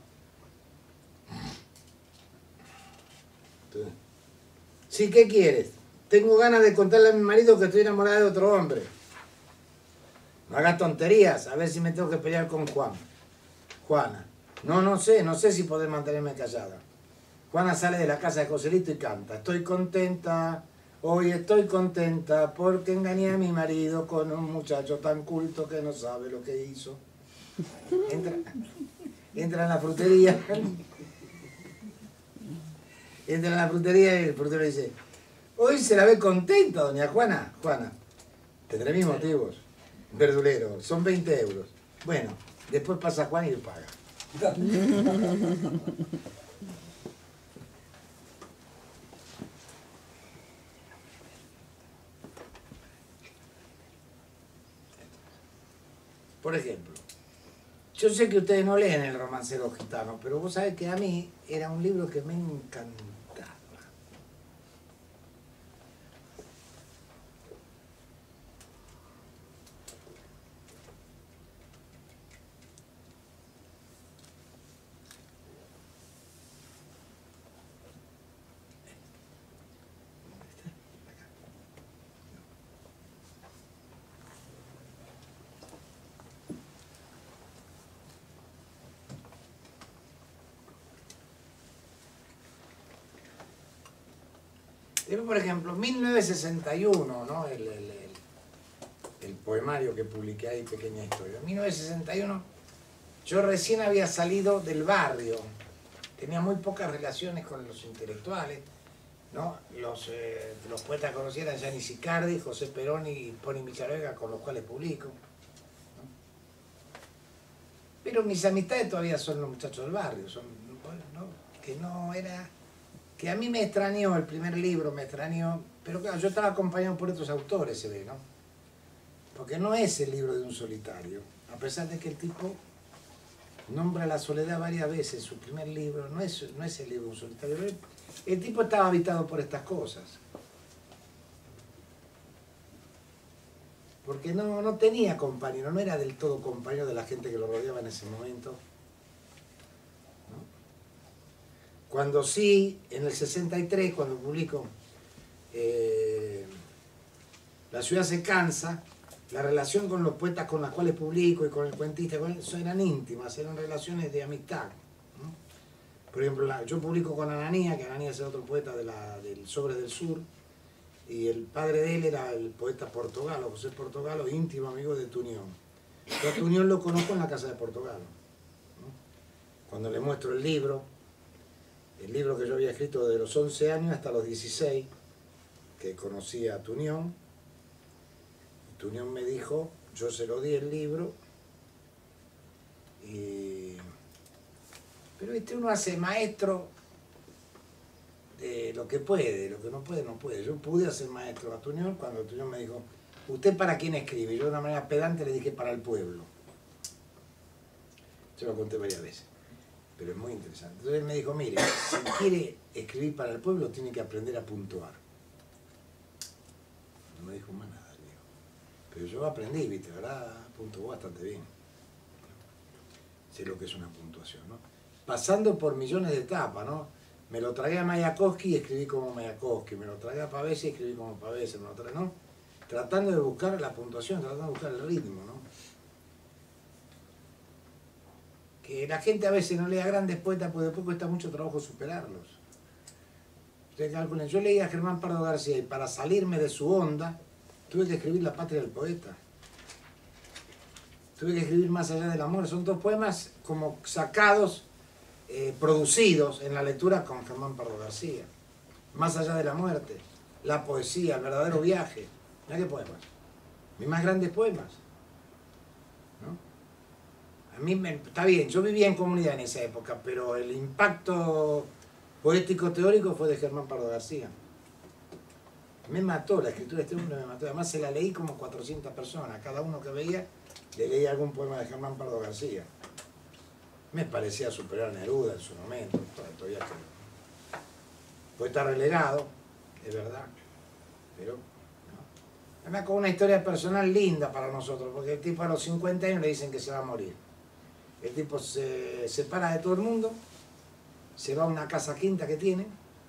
Entonces, sí, ¿qué quieres? Tengo ganas de contarle a mi marido que estoy enamorada de otro hombre. No hagas tonterías, a ver si me tengo que pelear con Juan. Juana, no, no sé, no sé si poder mantenerme callada. Juana sale de la casa de Joselito y canta. Estoy contenta, hoy estoy contenta porque engañé a mi marido con un muchacho tan culto que no sabe lo que hizo. Entra, entra en la frutería. Entra en la frutería y el frutero dice, hoy se la ve contenta, doña Juana. Juana, tendré mis motivos. Verdulero, son veinte euros. Bueno, después pasa Juan y lo paga. Por ejemplo, yo sé que ustedes no leen El romancero gitano, pero vos sabés que a mí era un libro que me encantaba. Después, por ejemplo, mil novecientos sesenta y uno, ¿no? el, el, el, el poemario que publiqué ahí, Pequeña Historia. En mil novecientos sesenta y uno yo recién había salido del barrio, tenía muy pocas relaciones con los intelectuales, ¿no? Los, eh, los poetas conocidos eran Gianni Sicardi, José Perón y Pony Micharovega, con los cuales publico. ¿No? Pero mis amistades todavía son los muchachos del barrio, son, ¿no? Que no era... que a mí me extrañó el primer libro, me extrañó, pero claro, yo estaba acompañado por otros autores, se ve, ¿no? Porque no es el libro de un solitario, a pesar de que el tipo nombra la soledad varias veces en su primer libro, no es, no es el libro de un solitario, el, el tipo estaba habitado por estas cosas. Porque no, no tenía compañero, no era del todo compañero de la gente que lo rodeaba en ese momento. Cuando sí, en el sesenta y tres, cuando publico eh, La ciudad se cansa, la relación con los poetas con los cuales publico y con el cuentista, con él, eran íntimas, eran relaciones de amistad, ¿no? Por ejemplo, la, yo publico con Ananía, que Ananía es otro poeta de la, del Sobre del Sur, y el padre de él era el poeta Portogalo, José Portogalo, íntimo amigo de Tunión. Yo a Tunión lo conozco en la casa de Portogalo, ¿no? Cuando le muestro el libro, el libro que yo había escrito de los once años hasta los dieciséis, que conocí a Tunión. Tunión me dijo, yo se lo di el libro, y... pero este uno hace maestro de lo que puede, lo que no puede, no puede. Yo pude hacer maestro a Tunión cuando Tunión me dijo, ¿usted para quién escribe? Yo de una manera pedante le dije, para el pueblo. Yo lo conté varias veces. Pero es muy interesante. Entonces él me dijo, mire, si quiere escribir para el pueblo, tiene que aprender a puntuar. No me dijo más nada, le digo. Pero yo aprendí, viste, ¿verdad? Puntuó bastante bien. Sé lo que es una puntuación, ¿no? Pasando por millones de etapas, ¿no? Me lo tragué a Mayakovsky y escribí como Mayakovsky. Me lo tragué a Pavese y escribí como Pavese. Me lo tragué, ¿no? Tratando de buscar la puntuación, tratando de buscar el ritmo, ¿no? Que la gente a veces no lea grandes poetas porque después cuesta mucho trabajo superarlos. Ustedes calculen, yo leí a Germán Pardo García y para salirme de su onda tuve que escribir La patria del poeta. Tuve que escribir Más allá del amor. Son dos poemas como sacados, eh, producidos en la lectura con Germán Pardo García. Más allá de la muerte, la poesía, el verdadero viaje. Mirá qué poemas. Mis más grandes poemas. ¿No? A mí me, está bien, yo vivía en comunidad en esa época, pero el impacto poético teórico fue de Germán Pardo García. Me mató, la escritura de este hombre me mató. Además se la leí como cuatrocientas personas. Cada uno que veía le leía algún poema de Germán Pardo García. Me parecía superar a Neruda en su momento, todavía que puede estar relegado, es verdad, pero no. Además con una historia personal linda para nosotros, porque el tipo a los cincuenta años le dicen que se va a morir. El tipo se separa de todo el mundo, se va a una casa quinta que tiene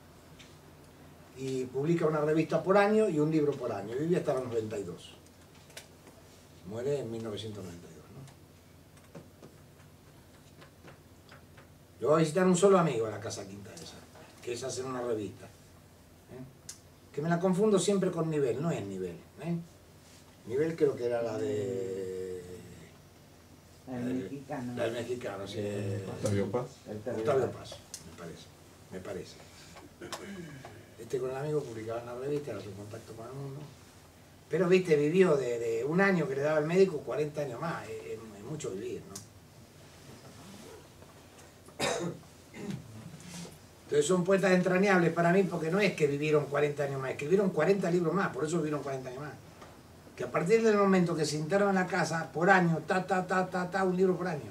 y publica una revista por año y un libro por año. Vivía hasta los noventa y dos. Muere en mil novecientos noventa y dos, ¿no? Lo va a visitar un solo amigo a la casa quinta esa, que es hacer una revista. ¿Eh? Que me la confundo siempre con Nivel, no es Nivel. ¿Eh? Nivel creo que era la de... La del mexicano. La del mexicano, sí. Octavio Paz. Octavio Paz, me parece. Me parece. Este con el amigo publicaba en la revista, era su contacto con el mundo. Pero, viste, vivió de, de un año que le daba el médico, cuarenta años más. Es, es mucho vivir, ¿no? Entonces son poetas entrañables para mí porque no es que vivieron cuarenta años más, escribieron cuarenta libros más, por eso vivieron cuarenta años más. Que a partir del momento que se internaron en la casa, por año, ta, ta, ta, ta, ta, un libro por año.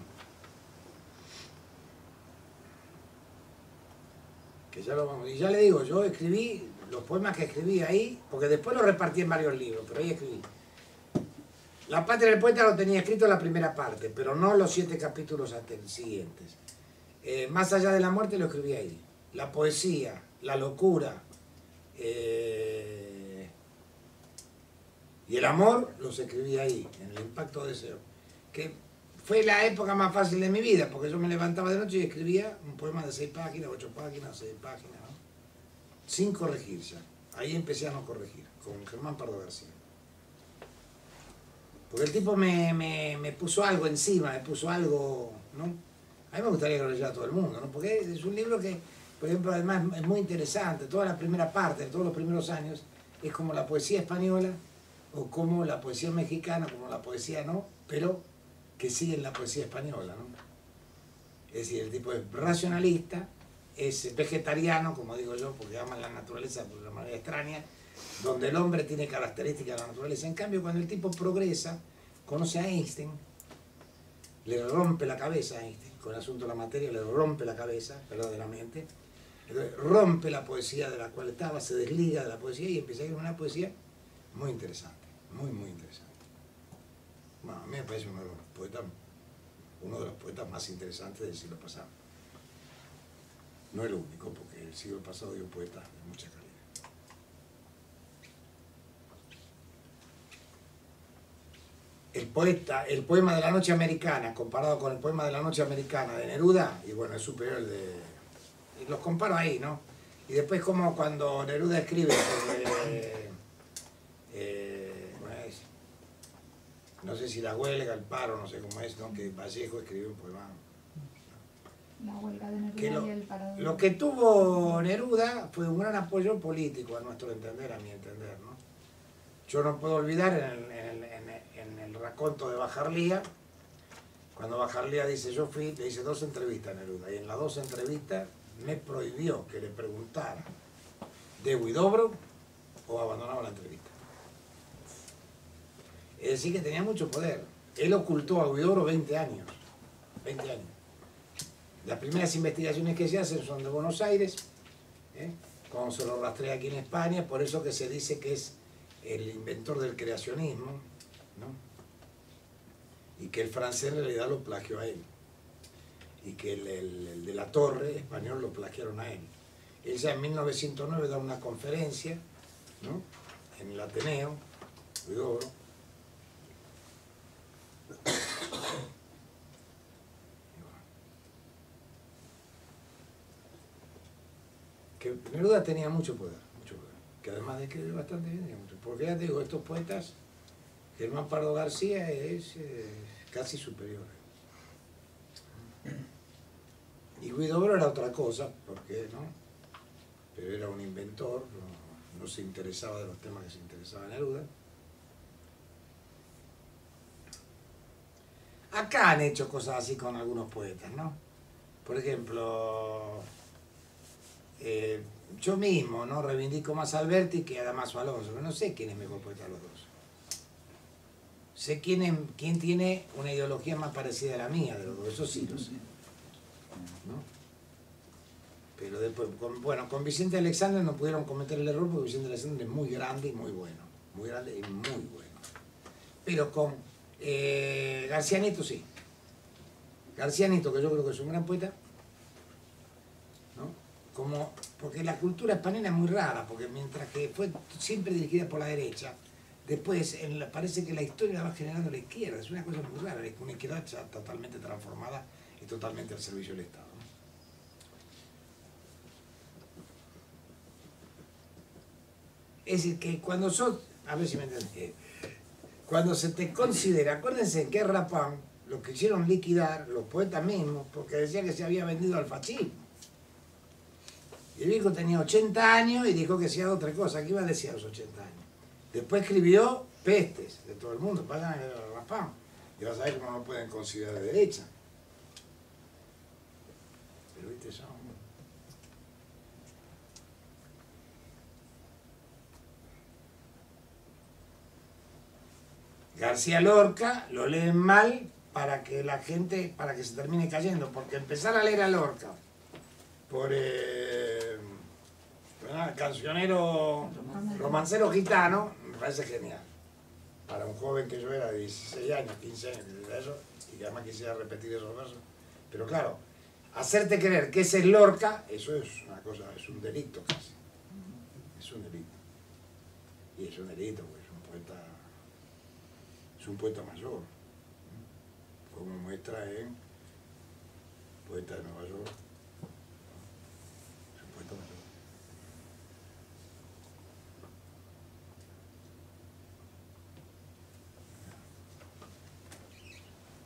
Que ya lo vamos, y ya le digo, yo escribí los poemas que escribí ahí, porque después los repartí en varios libros, pero ahí escribí. La patria del poeta lo tenía escrito en la primera parte, pero no los siete capítulos siguientes. Eh, Más allá de la muerte lo escribí ahí. La poesía, la locura, eh, y el amor los escribí ahí, en el impacto deseo. Que fue la época más fácil de mi vida, porque yo me levantaba de noche y escribía un poema de seis páginas, ocho páginas, seis páginas, ¿no? Sin corregir ya. Ahí empecé a no corregir, con Germán Pardo García. Porque el tipo me, me, me puso algo encima, me puso algo, ¿no? A mí me gustaría que lo leyera todo el mundo, ¿no? Porque es un libro que, por ejemplo, además es muy interesante. Toda la primera parte, todos los primeros años, es como la poesía española, o como la poesía mexicana, como la poesía, ¿no? Pero que sigue en la poesía española, ¿no? Es decir, el tipo es racionalista, es vegetariano, como digo yo, porque ama la naturaleza por una manera extraña, donde el hombre tiene características de la naturaleza. En cambio, cuando el tipo progresa, conoce a Einstein, le rompe la cabeza a Einstein, con el asunto de la materia, le rompe la cabeza, verdaderamente, entonces, rompe la poesía de la cual estaba, se desliga de la poesía y empieza a ir una poesía muy interesante, muy, muy interesante. Bueno, a mí me parece uno de los poetas, uno de los poetas más interesantes del siglo pasado. No el único, porque el siglo pasado dio poetas de mucha calidad. El poeta, el poema de la noche americana, comparado con el poema de la noche americana de Neruda, y bueno, es superior al de... y los comparo ahí, ¿no? Y después como cuando Neruda escribe sobre... Eh, ¿cómo es? No sé si la huelga, el paro, no sé cómo es, ¿no? Que Vallejo escribió un poema. La huelga de Neruda Que lo, y el paro de... lo que tuvo Neruda fue un gran apoyo político, a nuestro entender, a mi entender, ¿no? Yo no puedo olvidar en el, en el, en el, en el raconto de Bajarlía, cuando Bajarlía dice, yo fui, le hice dos entrevistas a Neruda, y en las dos entrevistas me prohibió que le preguntara de Huidobro o abandonaba la entrevista. Es decir, que tenía mucho poder. Él ocultó a Huidobro veinte años. veinte años. Las primeras investigaciones que se hacen son de Buenos Aires, ¿eh? Cuando se lo rastrea aquí en España, por eso que se dice que es el inventor del creacionismo, ¿no? Y que el francés en realidad lo plagió a él. Y que el, el, el de la Torre español lo plagiaron a él. Él ya en mil novecientos nueve da una conferencia, ¿no? En el Ateneo, Huidobro, que Neruda tenía mucho poder, mucho poder, que además de escribir bastante bien, tenía mucho, porque ya te digo, estos poetas, Germán Pardo García es eh, casi superior. Y Huidobro era otra cosa, porque no, pero era un inventor, no, no se interesaba de los temas que se interesaba Neruda. Acá han hecho cosas así con algunos poetas, ¿no? Por ejemplo, eh, yo mismo, ¿no? Reivindico más a Alberti que a Damaso Alonso, pero no sé quién es mejor poeta de los dos. Sé quién, es, quién tiene una ideología más parecida a la mía de los dos, eso sí lo sé, ¿no? Pero después, con, bueno, con Vicente Alexandre no pudieron cometer el error porque Vicente Alexandre es muy grande y muy bueno, muy grande y muy bueno. Pero con eh, García Nieto sí. García Nieto, que yo creo que es un gran poeta, ¿no? Como, porque la cultura española es muy rara, porque mientras que fue siempre dirigida por la derecha, después en la, parece que la historia la va generando la izquierda, es una cosa muy rara, es una izquierda ya totalmente transformada y totalmente al servicio del Estado, ¿no? Es decir, que cuando sos, a ver si me entendés, cuando se te considera, acuérdense que Rapán lo quisieron liquidar los poetas mismos porque decía que se había vendido al fascismo. Y el viejo tenía ochenta años y dijo que hacía otra cosa. ¿Qué iba a decir a los ochenta años? Después escribió pestes de todo el mundo, pagan el Rapán. Y vas a ver cómo no pueden considerar de derecha. Pero viste eso. García Lorca lo leen mal para que la gente, para que se termine cayendo, porque empezar a leer a Lorca por eh, cancionero romancero gitano me parece genial. Para un joven que yo era de dieciséis años, quince años, eso, y que además quisiera repetir esos versos. Pero claro, hacerte creer que ese es Lorca, eso es una cosa, es un delito casi. Es un delito. Y es un delito, pues, es un poeta. Es un poeta mayor, como muestra en Poeta de Nueva York. Es un poeta mayor.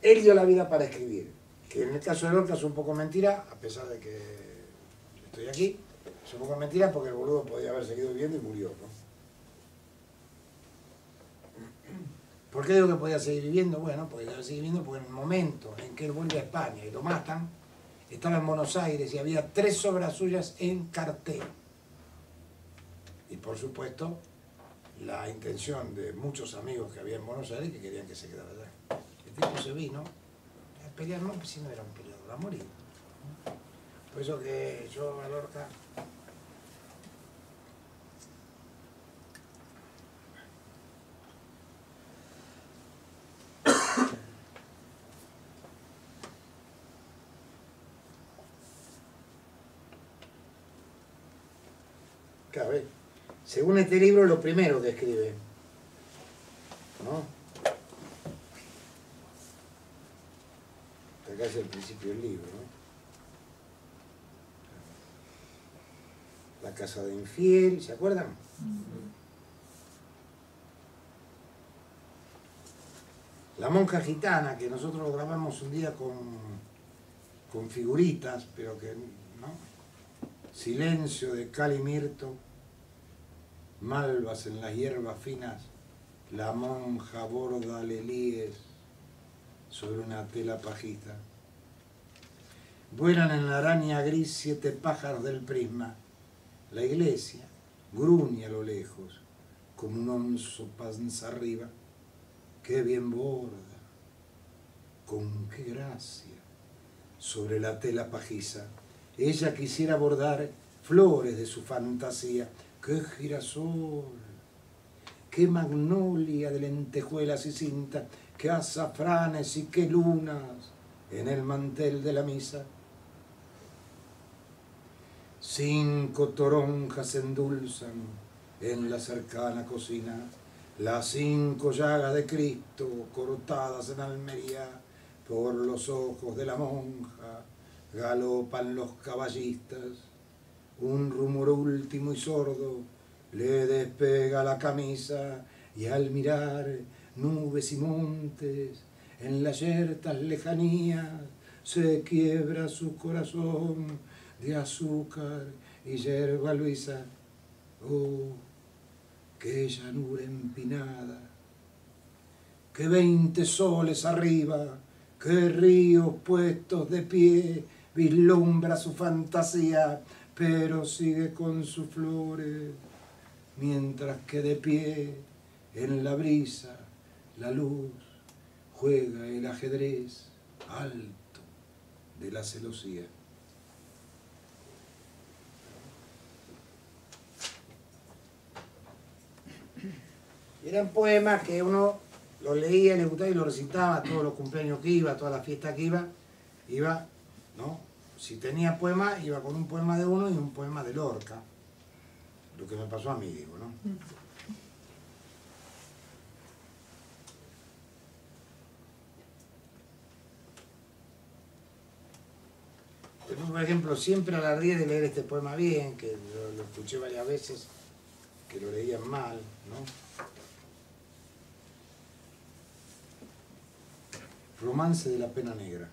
él dio la vida para escribir, que en el caso de Lorca es un poco mentira, a pesar de que estoy aquí, es un poco mentira porque el boludo podía haber seguido viviendo y murió, ¿no? ¿Por qué digo que podía seguir viviendo? Bueno, podía seguir viviendo porque en el momento en que él vuelve a España y lo matan, estaba en Buenos Aires y había tres obras suyas en cartel. Y por supuesto, la intención de muchos amigos que había en Buenos Aires que querían que se quedara allá. El tipo se vino a pelear, no, si no era un peleador, a morir. Por eso que yo a Lorca... Claro, ¿ves? Según este libro, lo primero que escribe, ¿no? Acá es el principio del libro, ¿no? La casa de infiel, ¿se acuerdan? La monja gitana, que nosotros lo grabamos un día con, con figuritas, pero que, ¿no? Silencio de cal y mirto, malvas en las hierbas finas, la monja borda lelíes sobre una tela pajiza. Vuelan en la araña gris siete pájaros del prisma. La iglesia gruñe a lo lejos, como un onzo panza arriba. Qué bien borda, con qué gracia, sobre la tela pajiza. Ella quisiera bordar flores de su fantasía. ¡Qué girasol! ¡Qué magnolia de lentejuelas y cinta! ¡Qué azafranes y qué lunas en el mantel de la misa! Cinco toronjas endulzan en la cercana cocina las cinco llagas de Cristo cortadas en Almería por los ojos de la monja. Galopan los caballistas, un rumor último y sordo le despega la camisa y al mirar nubes y montes en las yertas lejanías se quiebra su corazón de azúcar y yerba luisa. Oh, qué llanura empinada, qué veinte soles arriba, qué ríos puestos de pie, vislumbra su fantasía, pero sigue con sus flores, mientras que de pie en la brisa la luz juega el ajedrez alto de la celosía. Eran poemas que uno los leía, le gustaba y lo recitaba a todos los cumpleaños que iba, a todas las fiestas que iba, iba, ¿no? Si tenía poema, iba con un poema de uno y un poema de Lorca. Lo que me pasó a mí, digo, ¿no? Pero, por ejemplo, siempre alargué de leer este poema bien, que lo, lo escuché varias veces, que lo leían mal, ¿no? Romance de la pena negra.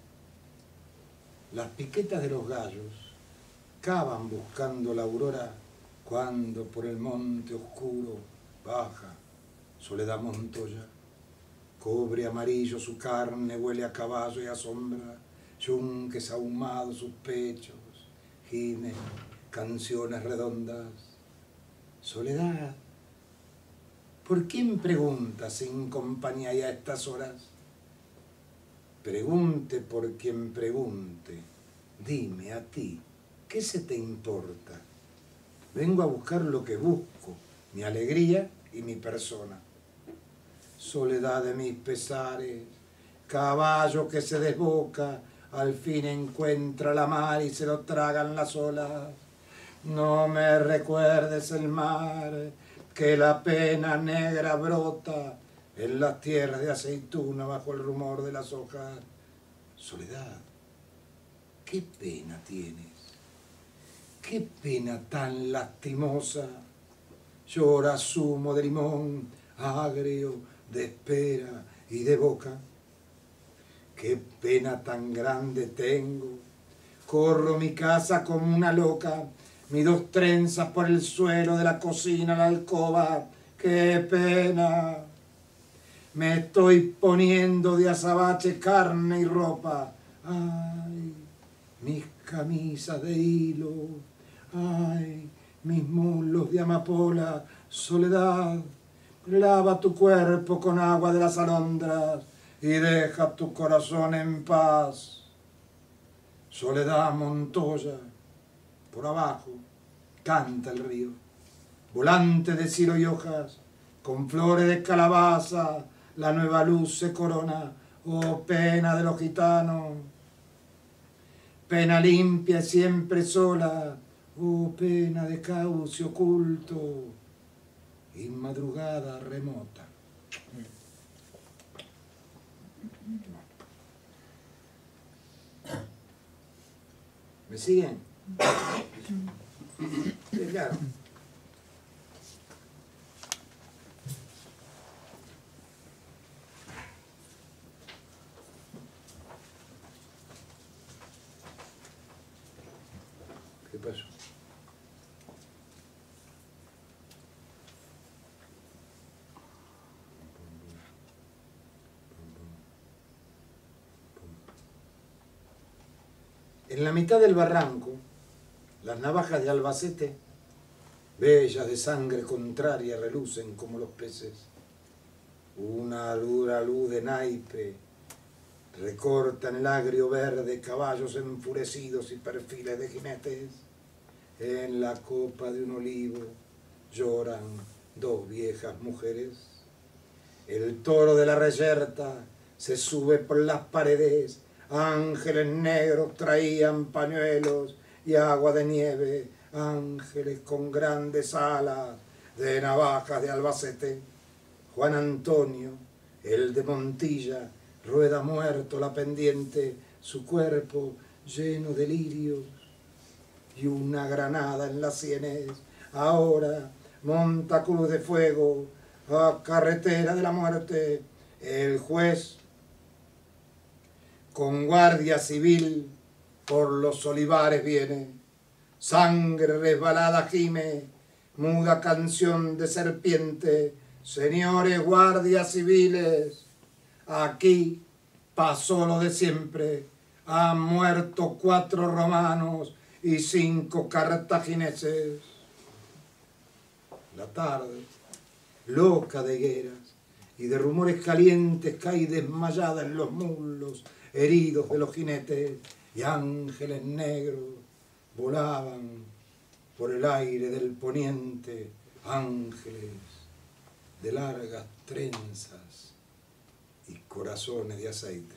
Las piquetas de los gallos cavan buscando la aurora cuando por el monte oscuro baja Soledad Montoya. Cobre amarillo su carne huele a caballo y a sombra, yunques ahumados sus pechos, ginen canciones redondas. Soledad, ¿por quién preguntas sin compañía y a estas horas? Pregunte por quien pregunte, dime a ti, ¿qué se te importa? Vengo a buscar lo que busco, mi alegría y mi persona. Soledad de mis pesares, caballo que se desboca, al fin encuentra la mar y se lo tragan las olas. No me recuerdes el mar, que la pena negra brota en las tierras de aceituna bajo el rumor de las hojas. Soledad, ¿qué pena tienes? ¿Qué pena tan lastimosa? Llora zumo de limón, agrio, de espera y de boca. qué pena tan grande tengo. Corro mi casa como una loca, mis dos trenzas por el suelo de la cocina a la alcoba. ¡Qué pena! Me estoy poniendo de azabache carne y ropa. ¡Ay! Mis camisas de hilo. ¡Ay! Mis muslos de amapola. Soledad, lava tu cuerpo con agua de las alondras y deja tu corazón en paz. Soledad Montoya, por abajo canta el río, volante de cielo y hojas, con flores de calabaza, la nueva luz se corona. Oh, pena de los gitanos, pena limpia y siempre sola. Oh, pena de cauce oculto y madrugada remota. ¿Me siguen? Sí, claro. ¿Qué pasó? En la mitad del barranco, las navajas de Albacete, bellas de sangre contraria, relucen como los peces. Una dura luz de naipe recorta en el agrio verde caballos enfurecidos y perfiles de jinetes. En la copa de un olivo lloran dos viejas mujeres. El toro de la reyerta se sube por las paredes. Ángeles negros traían pañuelos y agua de nieve, ángeles con grandes alas de navajas de Albacete. Juan Antonio, el de Montilla, rueda muerto la pendiente, su cuerpo lleno de lirios y una granada en las sienes. Ahora monta cruz de fuego a carretera de la muerte. El juez con guardia civil por los olivares viene, sangre resbalada gime, muda canción de serpiente. Señores guardias civiles, aquí pasó lo de siempre, han muerto cuatro romanos y cinco cartagineses. La tarde, loca de higueras y de rumores calientes, cae desmayada en los muslos heridos de los jinetes, y ángeles negros volaban por el aire del poniente, ángeles de largas trenzas y corazones de aceite.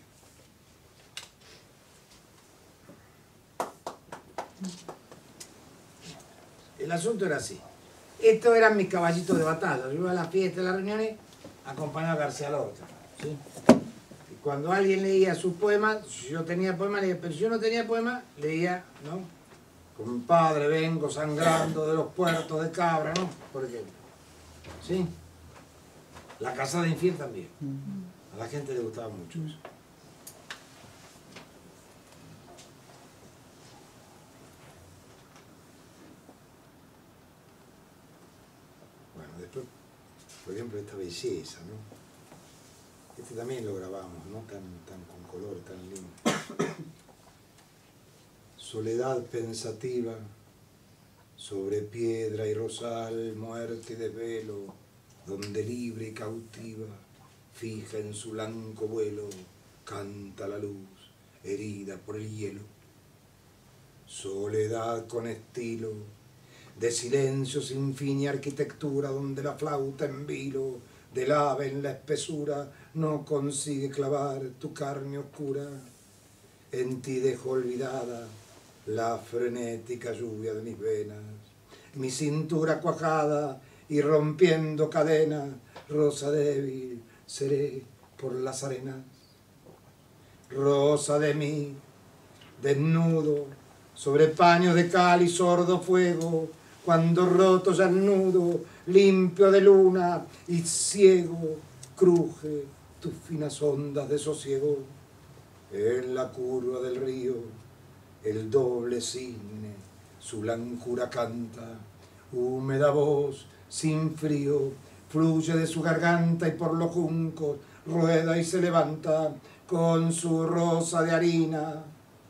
El asunto era así. Estos eran mis caballitos de batalla. Yo iba a las fiestas, a las reuniones, acompañado a García Lorca, ¿sí? Cuando alguien leía sus poemas, si yo tenía poemas, leía, pero si yo no tenía poemas, leía, ¿no? Compadre, vengo sangrando de los puertos de Cabra, ¿no? Por ejemplo. ¿Sí? La Casa de Infiel también. A la gente le gustaba mucho eso. Bueno, después, por ejemplo, esta belleza, ¿no? Este también lo grabamos, ¿no? Tan, tan con color, tan lindo. Soledad pensativa, sobre piedra y rosal, muerte y desvelo, donde libre y cautiva, fija en su blanco vuelo, canta la luz, herida por el hielo. Soledad con estilo, de silencio sin fin y arquitectura, donde la flauta en vilo, del ave en la espesura, no consigue clavar tu carne oscura. En ti dejo olvidada la frenética lluvia de mis venas, mi cintura cuajada y rompiendo cadenas, rosa débil seré por las arenas. Rosa de mí, desnudo, sobre paños de cal y sordo fuego, cuando roto ya el nudo, limpio de luna y ciego, cruje tus finas ondas de sosiego. En la curva del río, el doble cisne, su blancura canta, húmeda voz, sin frío, fluye de su garganta y por los juncos rueda y se levanta con su rosa de harina.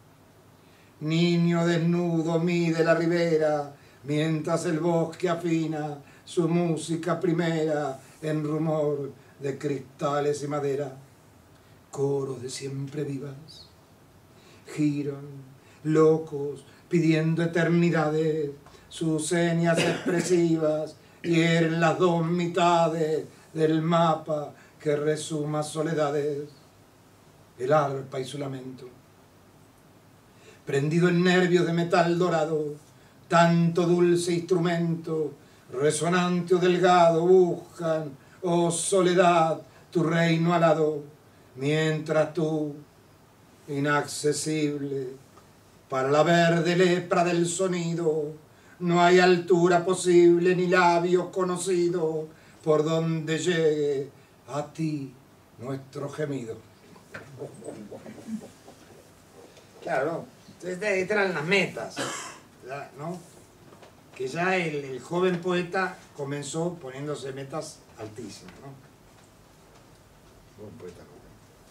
Niño desnudo mide la ribera, mientras el bosque afina su música primera en rumor de cristales y madera. Coros de siempre vivas giran, locos, pidiendo eternidades, sus señas expresivas hieren las dos mitades del mapa que resuma soledades. El arpa y su lamento, prendido en nervios de metal dorado, tanto dulce instrumento, resonante o delgado, buscan, oh soledad, tu reino alado, mientras tú, inaccesible, para la verde lepra del sonido, no hay altura posible ni labio conocido por donde llegue a ti nuestro gemido. Claro, ¿no? Estas eran las metas, ¿no? Que ya el, el joven poeta comenzó poniéndose metas altísimas, ¿no? Buen poeta joven.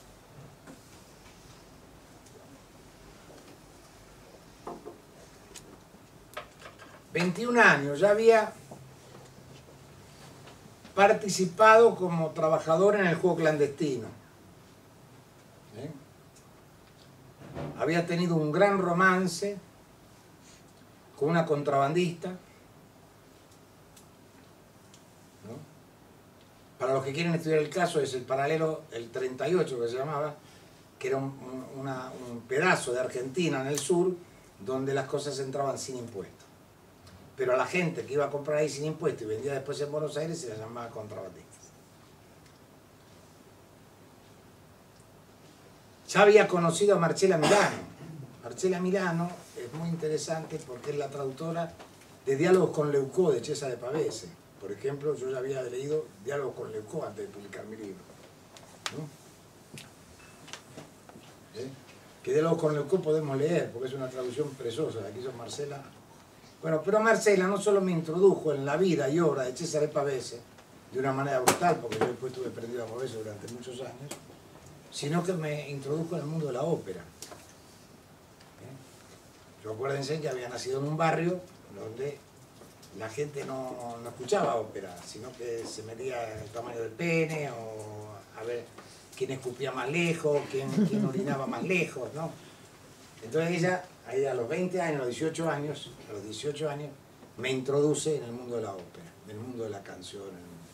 veintiún años, ya había participado como trabajador en el juego clandestino. ¿Eh? Había tenido un gran romance con una contrabandista, ¿no? Para los que quieren estudiar el caso, es el paralelo, el treinta y ocho que se llamaba, que era un, un, una, un pedazo de Argentina en el sur, donde las cosas entraban sin impuestos. Pero a la gente que iba a comprar ahí sin impuestos y vendía después en Buenos Aires se la llamaba contrabandistas. Ya había conocido a Marcela Milano. Marcela Milano es muy interesante porque es la traductora de Diálogos con Leucó de César de Pavese. Por ejemplo, yo ya había leído Diálogos con Leucó antes de publicar mi libro, ¿no? ¿Eh? Que Diálogos con Leucó podemos leer porque es una traducción preciosa, la que hizo Marcela. Bueno, pero Marcela no solo me introdujo en la vida y obra de César de Pavese de una manera brutal, porque yo después estuve prendido a Pavese durante muchos años, sino que me introdujo en el mundo de la ópera. ¿Eh? Yo acuérdense que había nacido en un barrio donde la gente no, no escuchaba ópera, sino que se medía el tamaño del pene o a ver quién escupía más lejos, quién, quién orinaba más lejos, ¿no? Entonces ella, ahí a los veinte años, a los dieciocho años, a los dieciocho años, me introduce en el mundo de la ópera, en el mundo de la canción. En el mundo.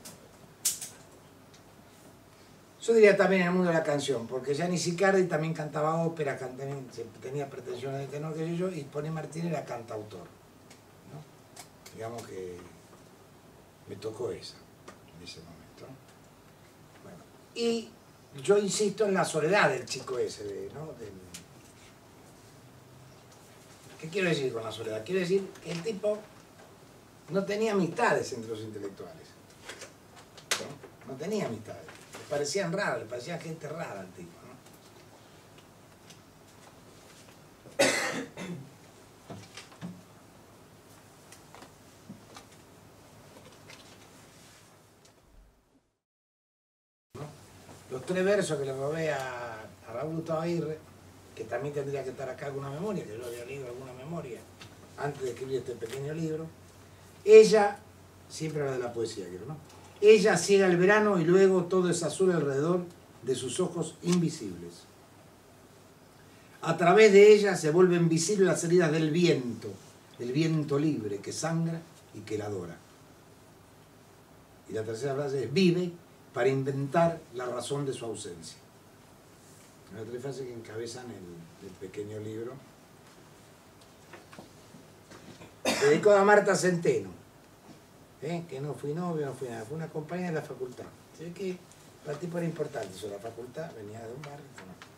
Yo diría también en el mundo de la canción, porque Gianni Sicardi también cantaba ópera, también tenía pretensiones de tenor, qué sé yo, y Pone Martínez era cantautor, ¿no? Digamos que me tocó esa, en ese momento, ¿no? Bueno, y yo insisto en la soledad del chico ese, ¿no? Del, ¿qué quiero decir con la soledad? Quiero decir que el tipo no tenía amistades entre los intelectuales, ¿no? No tenía amistades. Le parecían raros, le parecía gente rara al tipo, ¿no? ¿No? Los tres versos que le robé a, a Raúl Gustavo Aguirre, que también tendría que estar acá alguna memoria, que yo había leído alguna memoria antes de escribir este pequeño libro. Ella, siempre habla de la poesía, quiero, ¿no? Ella ciega el verano y luego todo es azul alrededor de sus ojos invisibles. A través de ella se vuelven visibles las heridas del viento, el viento libre que sangra y que la adora. Y la tercera frase es: vive para inventar la razón de su ausencia. Las tres frases que encabezan el, el pequeño libro. Dedicado a Marta Centeno. ¿Eh? Que no fui novio, no fui nada, fue una compañera de la facultad. Se ve que para el tipo era importante eso, la facultad venía de un barrio. ¿No?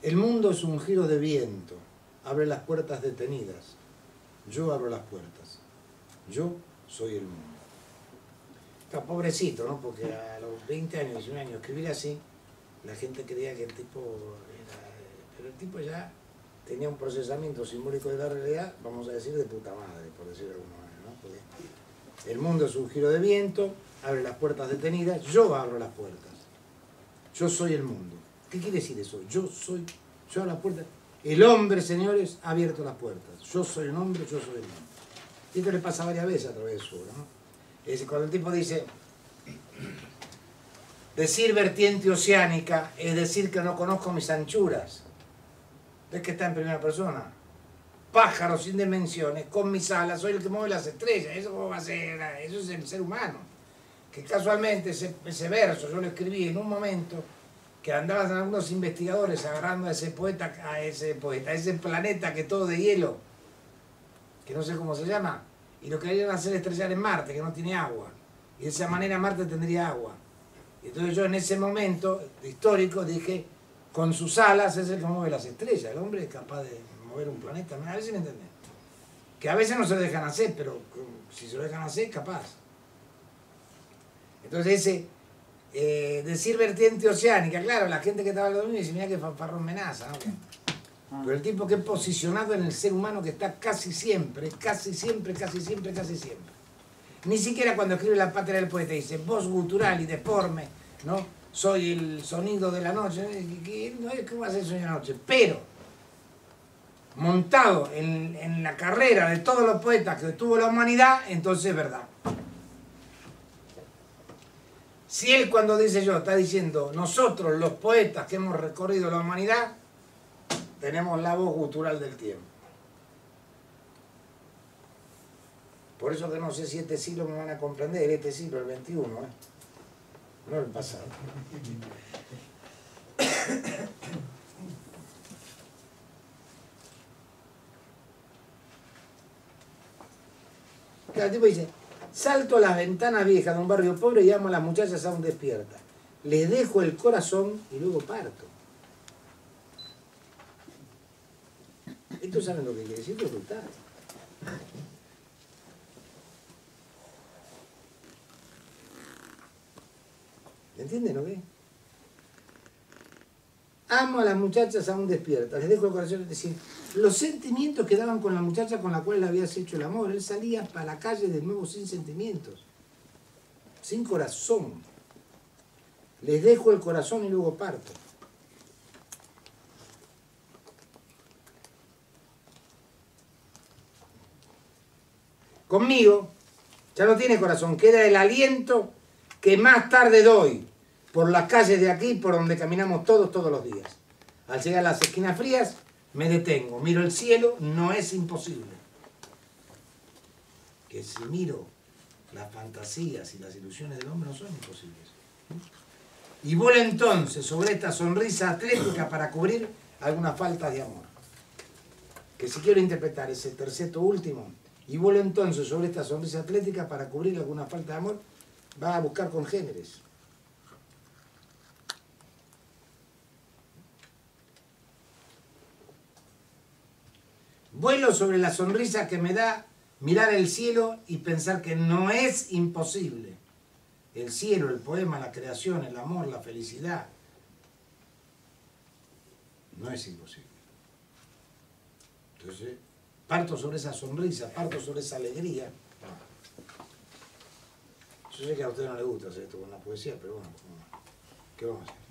El mundo es un giro de viento, abre las puertas detenidas. Yo abro las puertas. Yo soy el mundo. Está pobrecito, ¿no? Porque a los veinte años, diecinueve años, escribir así, la gente creía que el tipo era... Pero el tipo ya tenía un procesamiento simbólico de la realidad, vamos a decir, de puta madre, por decirlo de alguna manera, ¿no? Porque el mundo es un giro de viento, abre las puertas detenidas, yo abro las puertas. Yo soy el mundo. ¿Qué quiere decir eso? Yo soy, yo abro las puertas. El hombre, señores, ha abierto las puertas. Yo soy un hombre, yo soy el mundo. Y esto le pasa varias veces a través de su obra, ¿no? Es decir, cuando el tipo dice, decir vertiente oceánica es decir que no conozco mis anchuras. Es que está en primera persona. Pájaro sin dimensiones, con mis alas, soy el que mueve las estrellas. ¿Eso cómo va a ser? Eso es el ser humano. Que casualmente ese, ese verso yo lo escribí en un momento que andaban algunos investigadores agarrando a ese poeta, a ese poeta, a ese planeta que todo de hielo, que no sé cómo se llama, y lo querían hacer estrellar en Marte, que no tiene agua. Y de esa manera Marte tendría agua. Y entonces yo en ese momento histórico dije, con sus alas es el que mueve las estrellas. El hombre es capaz de mover un planeta. A ver si me entendés. Que a veces no se dejan hacer, pero si se lo dejan hacer, capaz. Entonces ese, eh, decir vertiente oceánica, claro, la gente que estaba al dominio dice, mira que fanfarrón menaza, ¿no? Pero el tipo que es posicionado en el ser humano que está casi siempre, casi siempre, casi siempre, casi siempre. Ni siquiera cuando escribe La Patria del Poeta dice, voz gutural y deforme, ¿no? Soy el sonido de la noche, no es que va a ser sonido de la noche, pero montado en, en la carrera de todos los poetas que tuvo la humanidad, entonces es verdad. Si él cuando dice yo, está diciendo, nosotros los poetas que hemos recorrido la humanidad, tenemos la voz gutural del tiempo. Por eso que no sé si este siglo me van a comprender, este siglo, el veintiuno, ¿eh? No el pasado. El tipo dice, salto a las ventanas viejas de un barrio pobre y llamo a las muchachas aún despiertas. Les dejo el corazón y luego parto. Esto saben lo que quiere decir, resultar. ¿Entienden lo que es? Amo a las muchachas aún despiertas, les dejo el corazón, es decir, los sentimientos que daban con la muchacha con la cual le habías hecho el amor. Él salía para la calle de nuevo sin sentimientos, sin corazón. Les dejo el corazón y luego parto. Conmigo ya no tiene corazón, queda el aliento que más tarde doy por las calles de aquí, por donde caminamos todos, todos los días. Al llegar a las esquinas frías, me detengo, miro el cielo, no es imposible. Que si miro las fantasías y las ilusiones del hombre, no son imposibles. Y vuelo entonces sobre esta sonrisa atlética para cubrir alguna falta de amor. Que si quiero interpretar ese terceto último, y vuelo entonces sobre esta sonrisa atlética para cubrir alguna falta de amor, va a buscar congéneres. Vuelo sobre la sonrisa que me da mirar el cielo y pensar que no es imposible. El cielo, el poema, la creación, el amor, la felicidad. No es imposible. Entonces, parto sobre esa sonrisa, parto sobre esa alegría. Yo sé que a usted no le gusta hacer esto con la poesía, pero bueno, ¿qué vamos a hacer?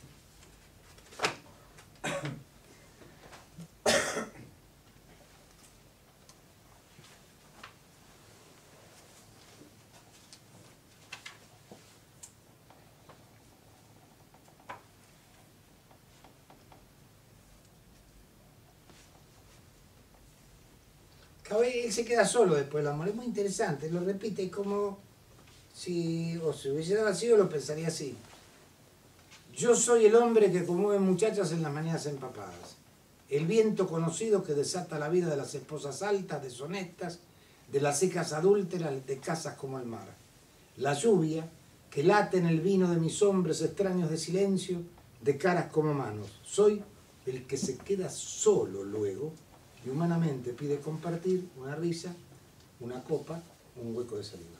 Él se queda solo después del amor, es muy interesante, lo repite como si, o si hubiese dado así o lo pensaría así. Yo soy el hombre que conmueve muchachas en las mañanas empapadas, el viento conocido que desata la vida de las esposas altas, deshonestas, de las hijas adúlteras, de casas como el mar. La lluvia que late en el vino de mis hombres extraños de silencio, de caras como manos. Soy el que se queda solo luego y humanamente pide compartir una risa, una copa, un hueco de saliva.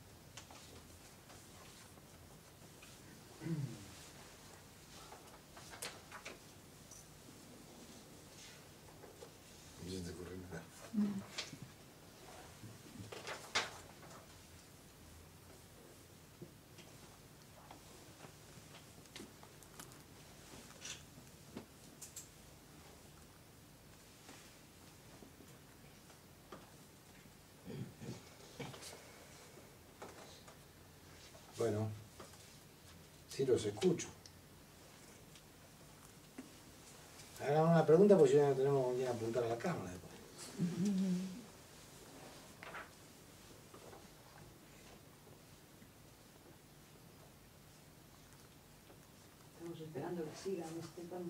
¿No se te ocurre nada? Bueno, sí los escucho. Hagan una pregunta porque ya no tenemos con quién apuntar a la cámara después. Estamos esperando que sigan este tono.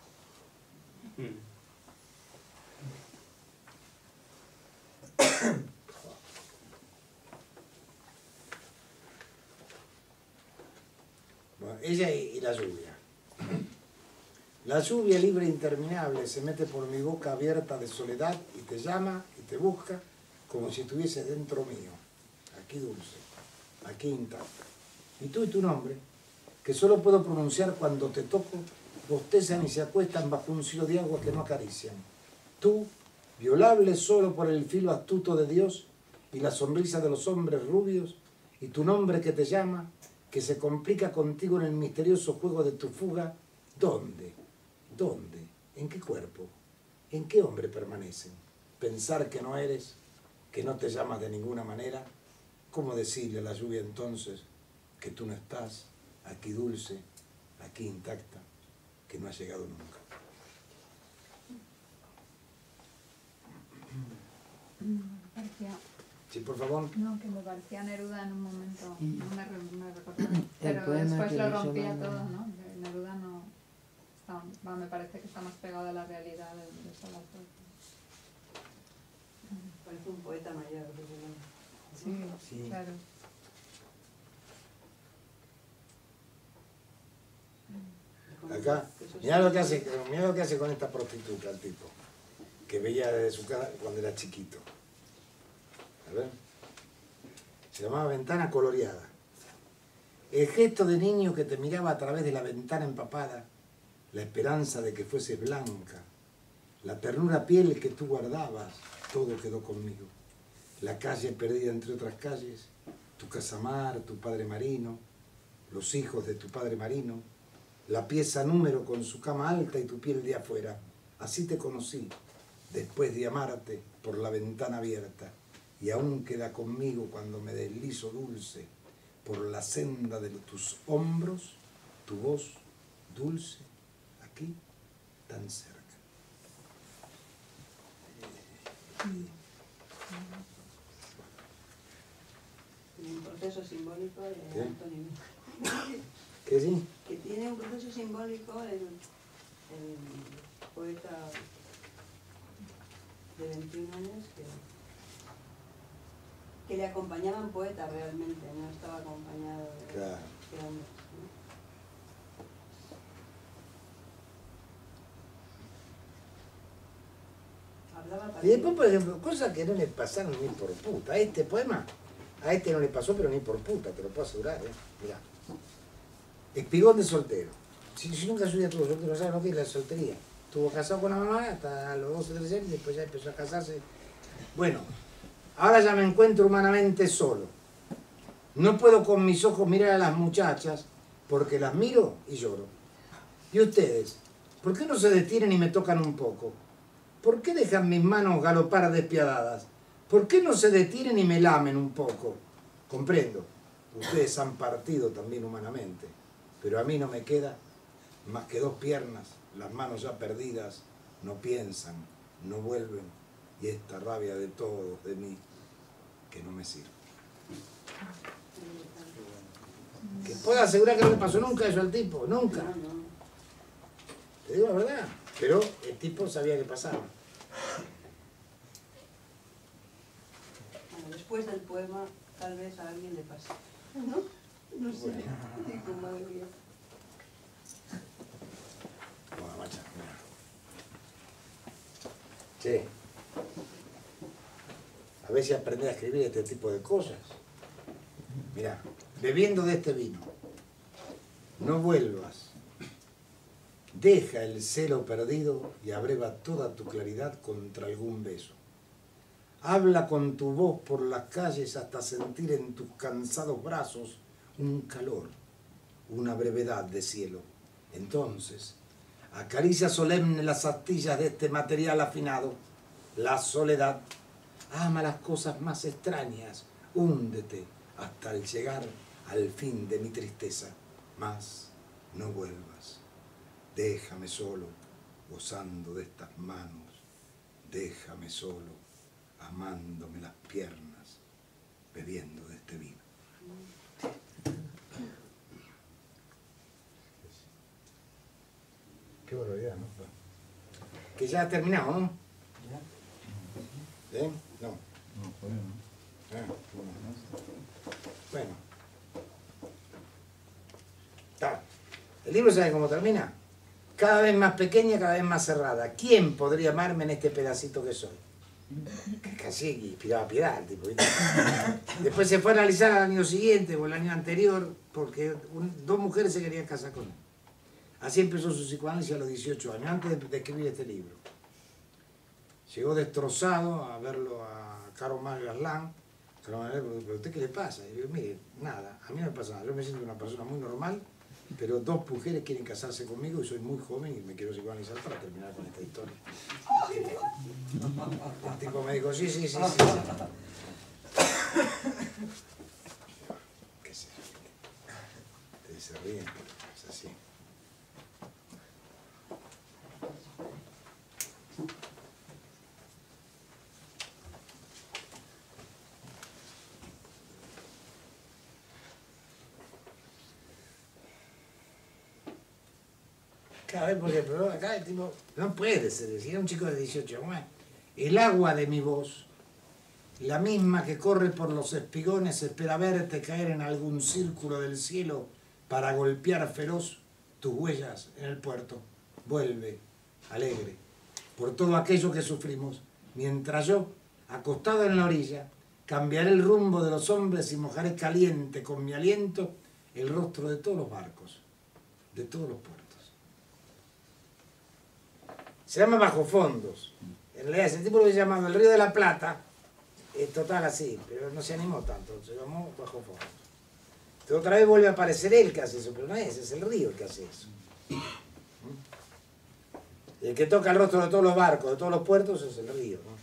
Bueno, ella y, y la lluvia. La lluvia libre e interminable se mete por mi boca abierta de soledad y te llama y te busca como si estuviese dentro mío, aquí dulce, aquí intacta. Y tú y tu nombre, que solo puedo pronunciar cuando te toco, bostezan y se acuestan bajo un cielo de agua que no acarician. Tú, violable solo por el filo astuto de Dios y la sonrisa de los hombres rubios, y tu nombre que te llama, que se complica contigo en el misterioso juego de tu fuga, ¿dónde? ¿Dónde? ¿En qué cuerpo? ¿En qué hombre permanecen? Pensar que no eres, que no te llamas de ninguna manera, ¿cómo decirle a la lluvia entonces que tú no estás aquí dulce, aquí intacta, que no has llegado nunca? Parecía, Sí, por favor. no, que me parecía Neruda en un momento, Y- no me, re- me recordaba, el pero poema después que lo le rompía llaman- todo, ¿no? De Neruda no, está, va, me parece que está más pegado a la realidad de, de Salazar. Parece un poeta mayor, desde luego. Sí, Sí. claro. Acá, mirá lo que hace, mirá lo que hace con esta prostituta el tipo, que veía desde su cara cuando era chiquito. A ver. Se llamaba Ventana Coloreada. El gesto de niño que te miraba a través de la ventana empapada, la esperanza de que fueses blanca, la ternura piel que tú guardabas, todo quedó conmigo. La calle perdida entre otras calles, tu casamar, tu padre marino, los hijos de tu padre marino, la pieza número con su cama alta y tu piel de afuera. Así te conocí, después de amarte por la ventana abierta, y aún queda conmigo cuando me deslizo dulce por la senda de tus hombros, tu voz dulce, aquí, tan cerca. Tiene un proceso simbólico de ¿Qué? Antonio. ¿Qué sí? Que tiene un proceso simbólico el, el poeta de veintiún años que, que le acompañaban poetas realmente, no estaba acompañado de, Claro. de hombres, ¿no? Hablaba para Y después, por ejemplo, cosas que no le pasaron ni por puta. A este poema, a este no le pasó, pero ni por puta, te lo puedo asegurar, ¿eh? Mirá. Espigón de soltero. Si, si nunca su vida tuvo soltero, no sabe lo que es la soltería. Estuvo casado con la mamá hasta los doce, trece años y después ya empezó a casarse. Bueno, ahora ya me encuentro humanamente solo. No puedo con mis ojos mirar a las muchachas porque las miro y lloro. ¿Y ustedes? ¿Por qué no se detienen y me tocan un poco? ¿Por qué dejan mis manos galopar despiadadas? ¿Por qué no se detienen y me lamen un poco? Comprendo, ustedes han partido también humanamente, pero a mí no me queda más que dos piernas, las manos ya perdidas, no piensan, no vuelven, y esta rabia de todos, de mí, que no me sirve. Que puedo asegurar que no le pasó nunca eso al tipo, nunca. No, no. Te digo la verdad, pero el tipo sabía que pasaba. Bueno, después del poema, tal vez a alguien le pase. ¿No? No sé. Bueno. Y con madre mía. Bueno, macha, mira. A ver si aprendés a escribir este tipo de cosas. Mirá, bebiendo de este vino, no vuelvas. Deja el celo perdido y abreva toda tu claridad contra algún beso. Habla con tu voz por las calles hasta sentir en tus cansados brazos un calor, una brevedad de cielo. Entonces, acaricia solemne las astillas de este material afinado, la soledad. Ama las cosas más extrañas, húndete hasta el llegar al fin de mi tristeza, mas no vuelvas. Déjame solo, gozando de estas manos, déjame solo, amándome las piernas, bebiendo de este vino. Qué barbaridad, ¿no? Que ya ha terminado, ¿no? ¿Eh? No. No, todavía no. Ah, bueno. Está. ¿El libro sabe cómo termina? Cada vez más pequeña, cada vez más cerrada. ¿Quién podría amarme en este pedacito que soy? Casi inspiraba piedad el tipo. ¿Viste? Después se fue a analizar al año siguiente o el año anterior porque un, dos mujeres se querían casar con él. Así empezó su psicoanálisis a los dieciocho años, antes de, de escribir este libro. Llegó destrozado a verlo a Caro Magaslan. Caro Magaslan, ¿pero usted qué le pasa? Y yo digo, mire, nada, a mí no me pasa nada. Yo me siento una persona muy normal, pero dos mujeres quieren casarse conmigo y soy muy joven y me quiero psicoanalizar para terminar con esta historia. El tipo me dijo, sí, sí, sí, sí. sí. ¿Qué sé? Ustedes se ríen, es así. Cada vez porque pero acá el tipo no puede ser, decía un chico de dieciocho, ¿cómo es? El agua de mi voz, la misma que corre por los espigones, espera verte caer en algún círculo del cielo para golpear feroz tus huellas en el puerto. Vuelve, alegre, por todo aquello que sufrimos, mientras yo, acostado en la orilla, cambiaré el rumbo de los hombres y mojaré caliente con mi aliento el rostro de todos los barcos, de todos los puertos. Se llama Bajo Fondos. En realidad ese tipo lo había llamado El Río de la Plata, es total así, pero no se animó tanto, se llamó Bajo Fondos. Entonces otra vez vuelve a aparecer él que hace eso, pero no es, es el río el que hace eso. El que toca el rostro de todos los barcos, de todos los puertos, es el río, ¿no?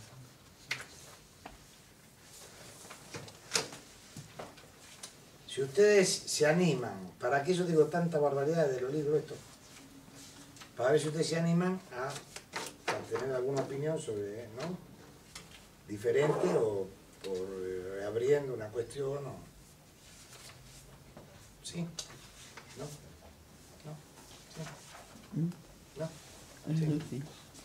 Si ustedes se animan, ¿para qué yo digo tanta barbaridad de los libros estos? Para ver si ustedes se animan a, a tener alguna opinión sobre, ¿no? Diferente o por eh, abriendo una cuestión o... ¿Sí? ¿No? ¿No? ¿Sí? ¿No? ¿Sí? Sí.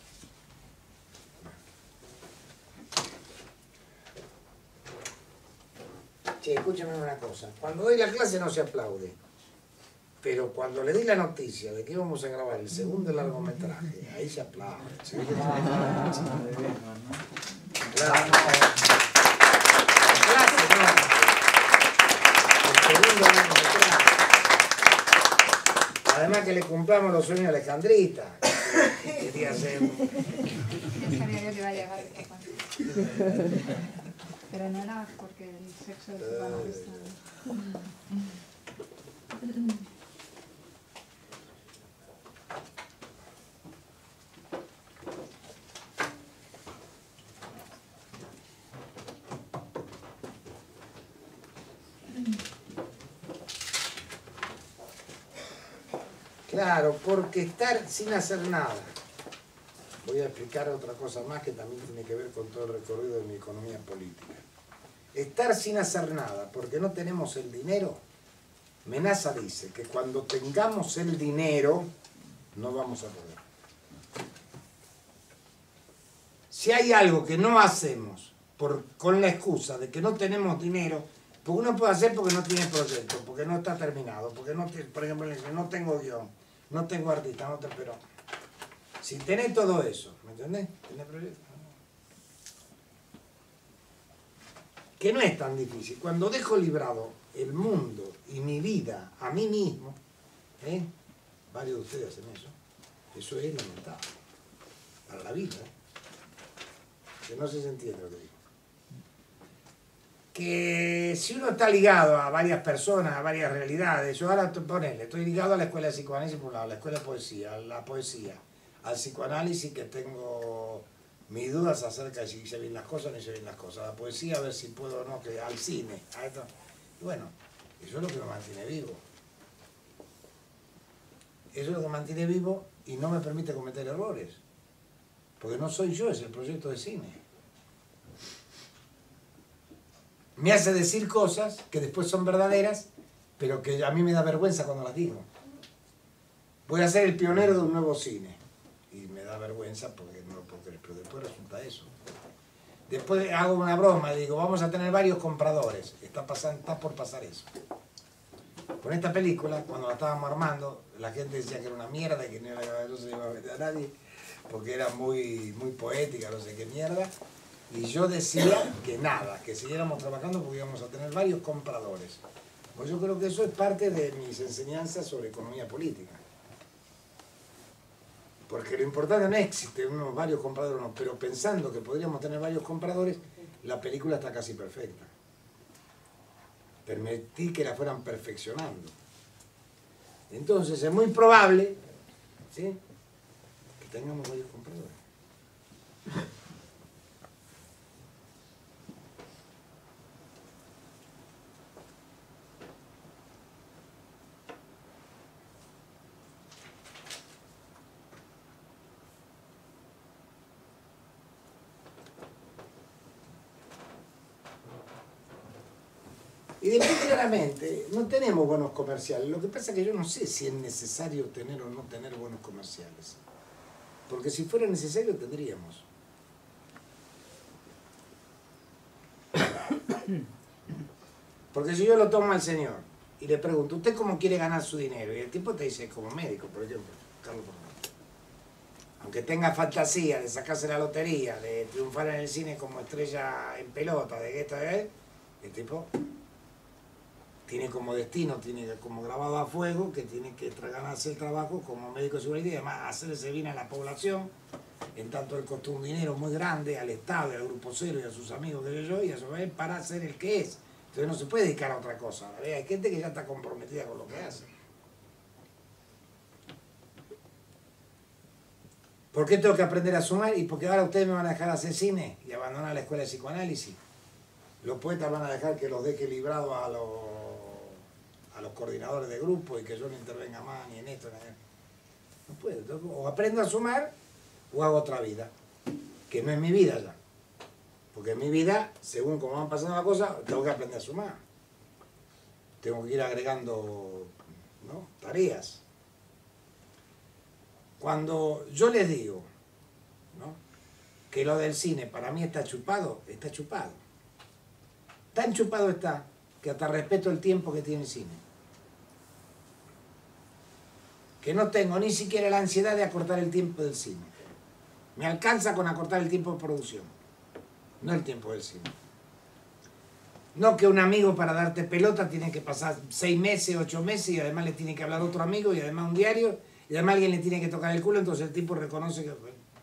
Che, escúchame una cosa. Cuando doy la clase no se aplaude. Pero cuando le di la noticia de que íbamos a grabar el segundo largometraje, ahí se aplaude. ¿Sí? Ah, Claro. La clase, no. El segundo largometraje. Además que le cumplamos los sueños a Alejandrita. Que quería ser... Ya sabía yo que iba a llegar esta parte. Pero no era porque el sexo del psicoanalista. Claro, porque estar sin hacer nada. Voy a explicar otra cosa más que también tiene que ver con todo el recorrido de mi economía política. Estar sin hacer nada, porque no tenemos el dinero. Menaza dice que cuando tengamos el dinero, no vamos a poder. Si hay algo que no hacemos por, con la excusa de que no tenemos dinero, porque uno puede hacer porque no tiene proyecto, porque no está terminado, porque no, por ejemplo, no tengo guión, no tengo artista, no te, pero si tenés todo eso, ¿me entendés? ¿Tenés proyecto? que no es tan difícil. Cuando dejo librado el mundo y mi vida a mí mismo, ¿eh? Varios de ustedes hacen eso, eso es lamentable para la vida, ¿eh? Que no se entiende lo que digo. Que si uno está ligado a varias personas, a varias realidades, yo ahora ponele, estoy ligado a la escuela de psicoanálisis por un lado, a la escuela de poesía, a la poesía, al psicoanálisis, que tengo mis dudas acerca de si hice bien las cosas o no hice bien las cosas, a la poesía a ver si puedo o no, que al cine, a esto. Y bueno, eso es lo que me mantiene vivo. Eso es lo que me mantiene vivo y no me permite cometer errores. Porque no soy yo, es el proyecto de cine. Me hace decir cosas que después son verdaderas, pero que a mí me da vergüenza cuando las digo. Voy a ser el pionero de un nuevo cine. Y me da vergüenza porque no lo puedo creer, pero después resulta eso. Después hago una broma y digo, vamos a tener varios compradores. Está, pasando, está por pasar eso. Con esta película, cuando la estábamos armando, la gente decía que era una mierda y que no, era, no se iba a meter a nadie, porque era muy, muy poética, no sé qué mierda. Y yo decía que nada, que siguiéramos trabajando porque íbamos a tener varios compradores. Pues yo creo que eso es parte de mis enseñanzas sobre economía política. Porque lo importante no es que existen unos varios compradores, no, pero pensando que podríamos tener varios compradores, la película está casi perfecta. Permití que la fueran perfeccionando. Entonces es muy probable, ¿sí?, que tengamos varios compradores. Y después claramente no tenemos buenos comerciales. Lo que pasa es que yo no sé si es necesario tener o no tener buenos comerciales. Porque si fuera necesario tendríamos. Porque si yo lo tomo al señor y le pregunto, ¿usted cómo quiere ganar su dinero? Y el tipo te dice, como médico, por ejemplo, Carlos Fernando. Aunque tenga fantasía de sacarse la lotería, de triunfar en el cine como estrella en pelota, de esta vez, el tipo tiene como destino, tiene como grabado a fuego, que tiene que ganarse el trabajo como médico de seguridad y además hacerse bien a la población, en tanto él costó un dinero muy grande al Estado y al Grupo Cero y a sus amigos que yo, y a su vez para ser el que es. Entonces no se puede dedicar a otra cosa. Hay gente que ya está comprometida con lo que hace. ¿Por qué tengo que aprender a sumar? Y porque ahora ustedes me van a dejar hacer cine y abandonar la escuela de psicoanálisis. Los poetas van a dejar que los deje librados a los, a los coordinadores de grupo y que yo no intervenga más ni en esto ni en esto. No puedo. Entonces, o aprendo a sumar o hago otra vida, que no es mi vida ya. Porque en mi vida, según cómo van pasando las cosas, tengo que aprender a sumar. Tengo que ir agregando, ¿no?, tareas. Cuando yo les digo, ¿no?, que lo del cine para mí está chupado, está chupado. Tan chupado está que hasta respeto el tiempo que tiene el cine. Que no tengo ni siquiera la ansiedad de acortar el tiempo del cine. Me alcanza con acortar el tiempo de producción, no el tiempo del cine. No que un amigo para darte pelota tiene que pasar seis meses, ocho meses y además le tiene que hablar otro amigo y además un diario y además alguien le tiene que tocar el culo, entonces el tipo reconoce que...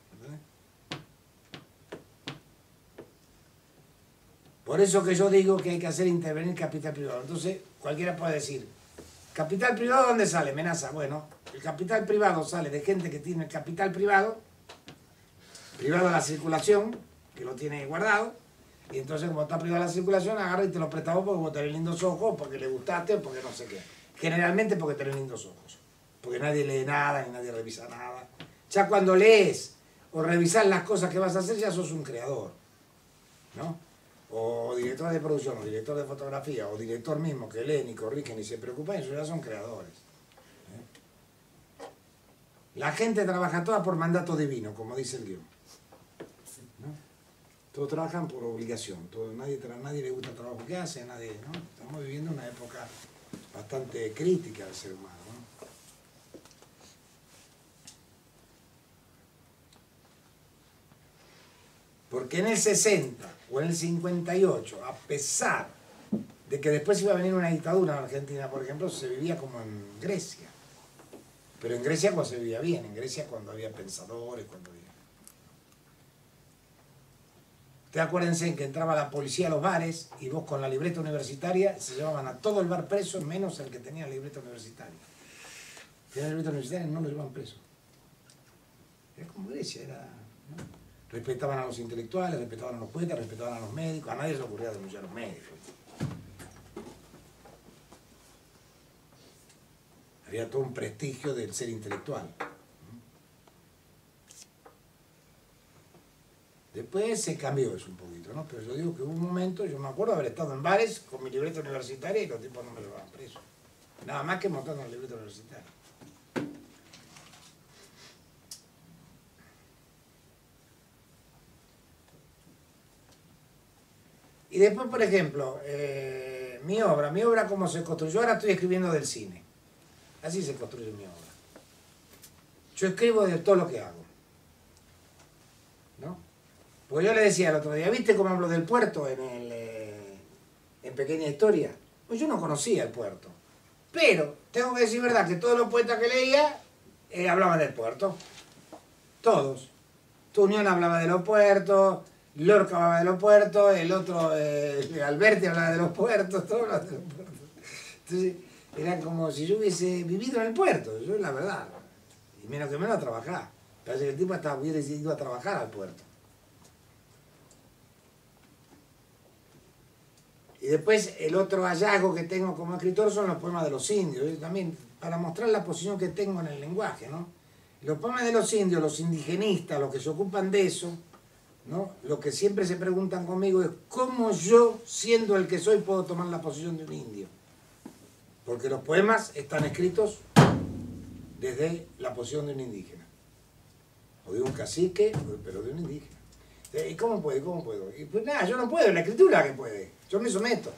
Por eso que yo digo que hay que hacer intervenir capital privado. Entonces, cualquiera puede decir, ¿capital privado dónde sale? Menaza. Bueno, el capital privado sale de gente que tiene el capital privado, privado a la circulación, que lo tiene guardado, y entonces como está privado a la circulación, agarra y te lo presta vos porque vos tenés lindos ojos, porque le gustaste o porque no sé qué. Generalmente porque tenés lindos ojos. Porque nadie lee nada ni nadie revisa nada. Ya cuando lees o revisás las cosas que vas a hacer, ya sos un creador, ¿no? O director de producción, o director de fotografía, o director mismo que lee, ni corrige, ni se preocupa, eso ya son creadores. ¿Eh? La gente trabaja toda por mandato divino, como dice el guión. ¿No? Todos trabajan por obligación, todo, nadie, nadie le gusta el trabajo que hace, nadie, ¿no? Estamos viviendo una época bastante crítica del ser humano, ¿no? Porque en el sesenta o en el cincuenta y ocho, a pesar de que después iba a venir una dictadura en Argentina, por ejemplo, se vivía como en Grecia. Pero en Grecia cuando se vivía bien, en Grecia cuando había pensadores, cuando había... Ustedes acuérdense que entraba la policía a los bares y vos con la libreta universitaria se llevaban a todo el bar preso menos el que tenía la libreta universitaria. El que tenía la libreta universitaria no lo llevaban preso. Era como Grecia, era... ¿no? Respetaban a los intelectuales, respetaban a los poetas, respetaban a los médicos, a nadie se le ocurría denunciar a los médicos. Había todo un prestigio del ser intelectual. Después se cambió eso un poquito, ¿no? Pero yo digo que hubo un momento, yo me acuerdo haber estado en bares con mi libreta universitaria y los tipos no me llevaban preso. Nada más que mostrando la libreta universitaria. Y después, por ejemplo, eh, mi obra, mi obra cómo se construyó, ahora estoy escribiendo del cine. Así se construye mi obra. Yo escribo de todo lo que hago. ¿No? Porque yo le decía el otro día, ¿viste cómo hablo del puerto en, el, eh, en Pequeña Historia? Pues yo no conocía el puerto. Pero, tengo que decir verdad, que todos los poetas que leía eh, hablaban del puerto. Todos. Tuñón hablaba de los puertos, Lorca hablaba de los puertos, el otro, eh, Alberti hablaba de los puertos, todos hablaban de los puertos. Entonces, era como si yo hubiese vivido en el puerto, yo la verdad. Y menos que menos a trabajar. Parece que el tipo estaba bien decidido a trabajar al puerto. Y después el otro hallazgo que tengo como escritor son los poemas de los indios. Yo también, para mostrar la posición que tengo en el lenguaje, ¿no? Los poemas de los indios, los indigenistas, los que se ocupan de eso, ¿no? Lo que siempre se preguntan conmigo es ¿cómo yo, siendo el que soy, puedo tomar la posición de un indio? Porque los poemas están escritos desde la posición de un indígena. O de un cacique, pero de un indígena. ¿Y cómo puedo? ¿Cómo puedo? Y pues nada, yo no puedo, la escritura que puede. Yo me someto.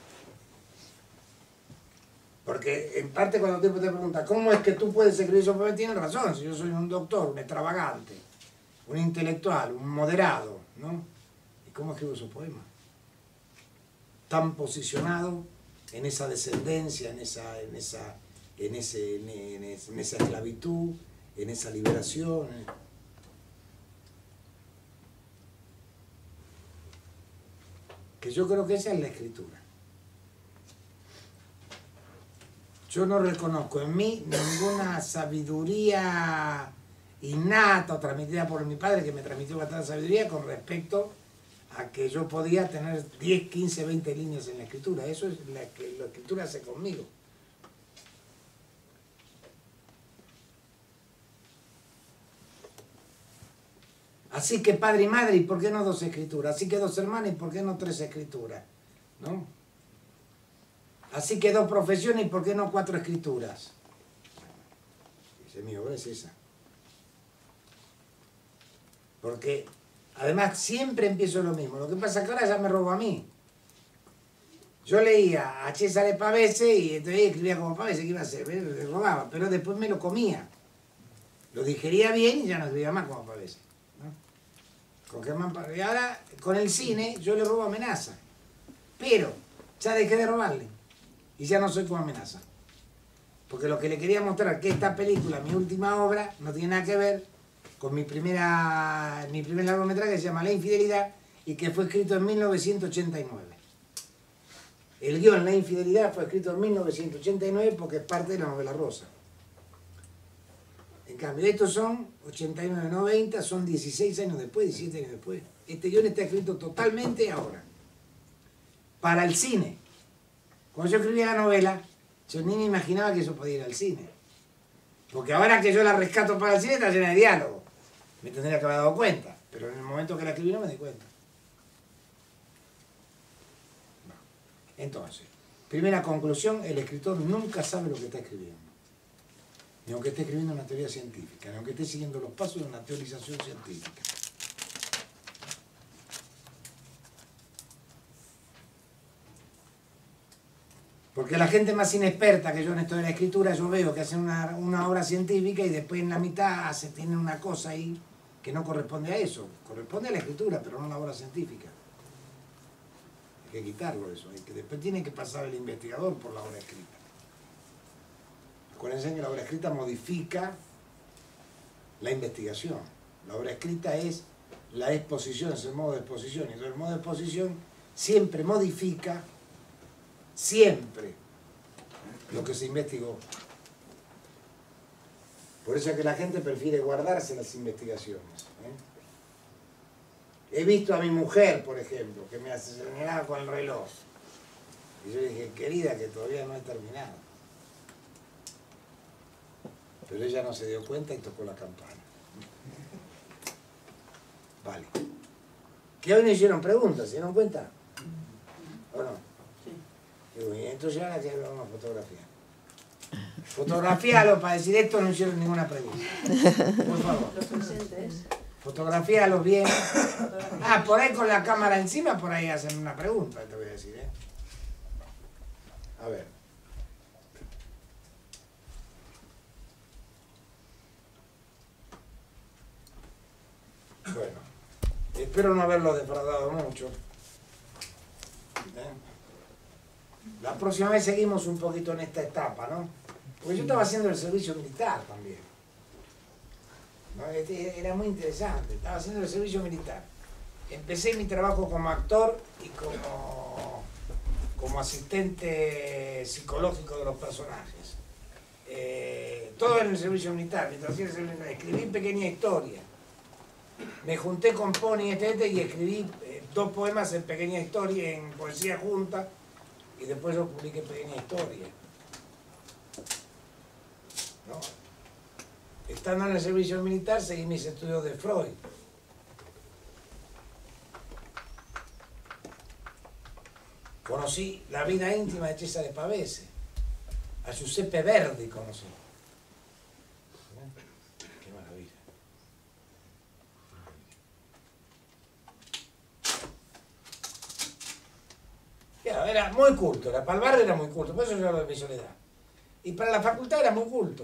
Porque en parte cuando te pregunta ¿cómo es que tú puedes escribir esos poemas? Tienes razón, si yo soy un doctor, un extravagante, un intelectual, un moderado, ¿no? ¿Y cómo escribo esos poemas? Tan posicionado en esa descendencia, en esa, en esa, en ese, en esa, en esa esclavitud, en esa liberación. Que yo creo que esa es la escritura. Yo no reconozco en mí ninguna sabiduría innata o transmitida por mi padre, que me transmitió bastante sabiduría con respecto a que yo podía tener diez, quince, veinte líneas en la escritura. Eso es lo que la escritura hace conmigo. Así que padre y madre, ¿y por qué no dos escrituras? Así que dos hermanas, ¿y por qué no tres escrituras? ¿No? Así que dos profesiones, ¿y por qué no cuatro escrituras? Dice, mi obra es esa. Porque además siempre empiezo lo mismo. Lo que pasa es que ahora ya me robo a mí. Yo leía a Cesare Pavese y entonces escribía como Pavese, ¿qué iba a hacer? Le robaba, pero después me lo comía. Lo digería bien y ya no escribía más como Pavese. Con Germán Pavese. Y ahora con el cine yo le robo Amenaza. Pero ya dejé de robarle. Y ya no soy como Amenaza. Porque lo que le quería mostrar que esta película, mi última obra, no tiene nada que ver con mi primera mi primer largometraje que se llama La Infidelidad y que fue escrito en mil novecientos ochenta y nueve. El guión La Infidelidad fue escrito en mil novecientos ochenta y nueve porque es parte de la novela Rosa. En cambio, estos son ochenta y nueve, noventa, son dieciséis años después, diecisiete años después. Este guión está escrito totalmente ahora. Para el cine. Cuando yo escribía la novela, yo ni me imaginaba que eso podía ir al cine. Porque ahora que yo la rescato para el cine está llena de diálogo. Me tendría que haber dado cuenta. Pero en el momento que la escribí no me di cuenta. Entonces, primera conclusión, el escritor nunca sabe lo que está escribiendo. Ni aunque esté escribiendo una teoría científica, ni aunque esté siguiendo los pasos de una teorización científica. Porque la gente más inexperta que yo en esto de la escritura, yo veo que hacen una, una obra científica y después en la mitad se tiene una cosa ahí que no corresponde a eso. Corresponde a la escritura, pero no a la obra científica. Hay que quitarlo eso. Hay que, después tiene que pasar el investigador por la obra escrita. Acuérdense que la obra escrita modifica la investigación. La obra escrita es la exposición, es el modo de exposición. Y entonces el modo de exposición siempre modifica, siempre, lo que se investigó. Por eso es que la gente prefiere guardarse las investigaciones. ¿eh? He visto a mi mujer, por ejemplo, que me señalaba con el reloj. Y yo dije, querida, que todavía no he terminado. Pero ella no se dio cuenta y tocó la campana. Vale. Que hoy me hicieron preguntas, ¿se dieron cuenta? ¿O no? Sí. Y entonces ahora que vamos a fotografía. Fotografíalo para decir esto, no hicieron ninguna pregunta. Por favor. Los presentes. Fotografíalos bien. Ah, por ahí con la cámara encima, por ahí hacen una pregunta, te voy a decir, ¿eh? A ver. Bueno, espero no haberlo defraudado mucho. ¿Eh? La próxima vez seguimos un poquito en esta etapa, ¿no? Porque yo estaba haciendo el servicio militar también. ¿No? Este era muy interesante, estaba haciendo el servicio militar. Empecé mi trabajo como actor y como, como asistente psicológico de los personajes. Eh, todo en el servicio militar, mientras hacía el servicio militar. Escribí pequeña historia. Me junté con Pony este, este y escribí eh, dos poemas en pequeña historia, en poesía junta, y después yo publiqué pequeña historia. ¿No? Estando en el servicio militar seguí mis estudios de Freud. Conocí la vida íntima de Cesare Pavese. A Giuseppe Verdi conocí. Qué maravilla. Era muy culto, para el barrio era muy culto, por eso yo hablo de mi soledad. Y para la facultad era muy culto.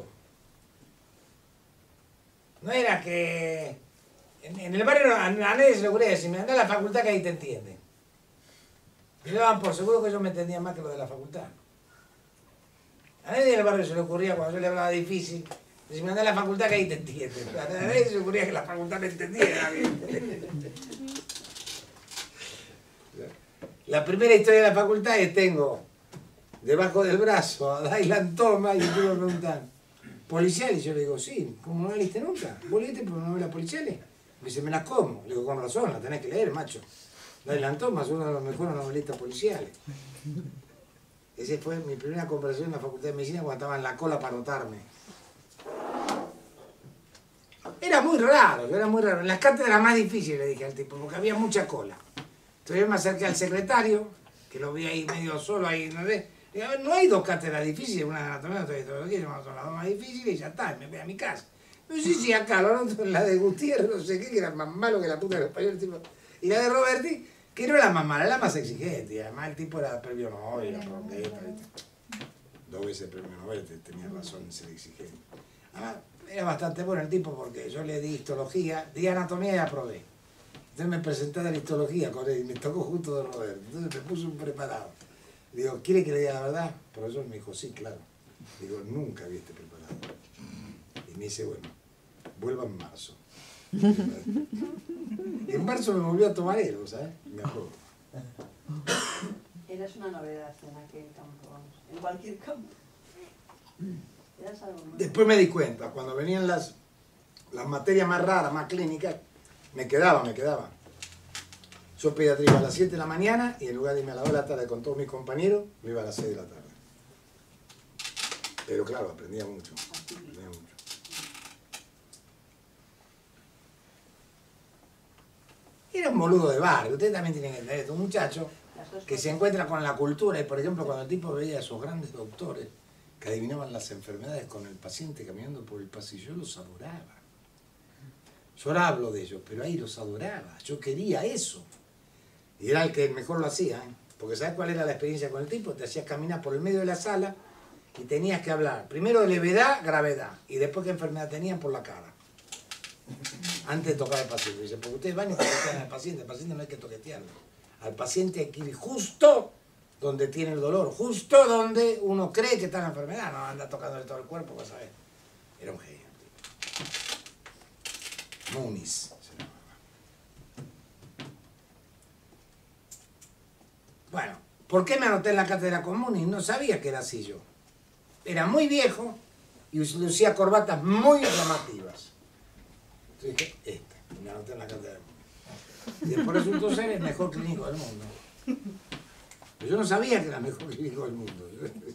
No era que... En, en el barrio a, a nadie se le ocurría decirme, anda a la facultad que ahí te entienden. Y le daban por seguro que yo me entendía más que lo de la facultad. A nadie en el barrio se le ocurría, cuando yo le hablaba difícil, decirme, anda a la facultad que ahí te entienden. A nadie se le ocurría que la facultad me entendiera bien. La primera historia de la facultad es tengo debajo del brazo a Dylan Thomas y tú me preguntan, ¿policiales? Yo le digo, sí, ¿cómo no la leíste nunca? ¿Vos leíste por novelas policiales? Me dice, me las como. Le digo, con razón, la tenés que leer, macho. Dylan Thomas, uno de los mejores novelistas policiales. Esa fue mi primera conversación en la Facultad de Medicina cuando estaba en la cola para anotarme. Era muy raro, era muy raro. En las cátedras más difíciles le dije al tipo, porque había mucha cola. Entonces yo me acerqué al secretario, que lo vi ahí medio solo, ahí, no sé. Y a ver, no hay dos cátedras difíciles, una de anatomía, otra de histología, son las dos más difíciles y ya está, y me voy a mi casa. No sé si acá lo anoto en la de Gutiérrez, no sé qué, que era más malo que la puta del español, tipo. Y la de Roberti, que no era más mala, era la más exigente, y además el tipo era premio Nobel, era prometa, dos veces premio Nobel, tenía razón en ser exigente. Además, era bastante bueno el tipo porque yo le di histología, di anatomía y aprobé. Entonces me presenté a la histología con él y me tocó justo de Roberto. Entonces me puso un preparado. Le digo, ¿quiere que le diga la verdad? El profesor me dijo, sí, claro. Le digo, nunca vi este preparado. Y me dice, bueno, vuelva en marzo. Y en marzo me volvió a tomar él, ¿sabes? Me acuerdo. Eras una novedad en aquel campo, vamos. En cualquier campo. Eras algo nuevo. Después me di cuenta, cuando venían las, las materias más raras, más clínicas, me quedaba, me quedaba. Yo pediatría iba a las siete de la mañana y en lugar de irme a las dos de la tarde con todos mis compañeros, me iba a las seis de la tarde. Pero claro, aprendía mucho. Aprendía mucho. Era un boludo de barrio. Ustedes también tienen que entender esto. Un muchacho que se encuentra con la cultura y, por ejemplo, cuando el tipo veía a esos grandes doctores que adivinaban las enfermedades con el paciente caminando por el pasillo, yo los adoraba. Yo ahora hablo de ellos, pero ahí los adoraba. Yo quería eso. Y era el que mejor lo hacía, ¿eh? Porque ¿sabes cuál era la experiencia con el tipo? Te hacías caminar por el medio de la sala y tenías que hablar primero de levedad, gravedad, y después qué enfermedad tenían por la cara. Antes de tocar al paciente. Dice, porque ustedes van y toquetean al paciente, el paciente no hay que toquetearlo. Al paciente hay que ir justo donde tiene el dolor, justo donde uno cree que está la enfermedad, no anda tocándole todo el cuerpo, vas a ver. Era un genio. Muniz se llamaba. Bueno, ¿por qué me anoté en la cátedra con Muniz? No sabía que era así yo. Era muy viejo y lucía corbatas muy llamativas. Entonces dije, este, y me anoté en la cátedra de Muniz. Y después resultó ser el mejor clínico del mundo. Pero yo no sabía que era el mejor clínico del mundo.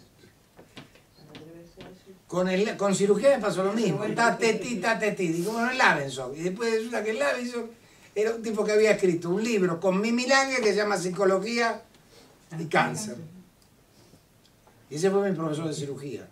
Con, el, con cirugía me pasó lo mismo. Estaba tetí, ta tetí. Digo, bueno, el Lavenson. Y después resulta que el Lavenson era un tipo que había escrito un libro con Mimi Lange que se llama Psicología y Cáncer. Y ese fue mi profesor de cirugía.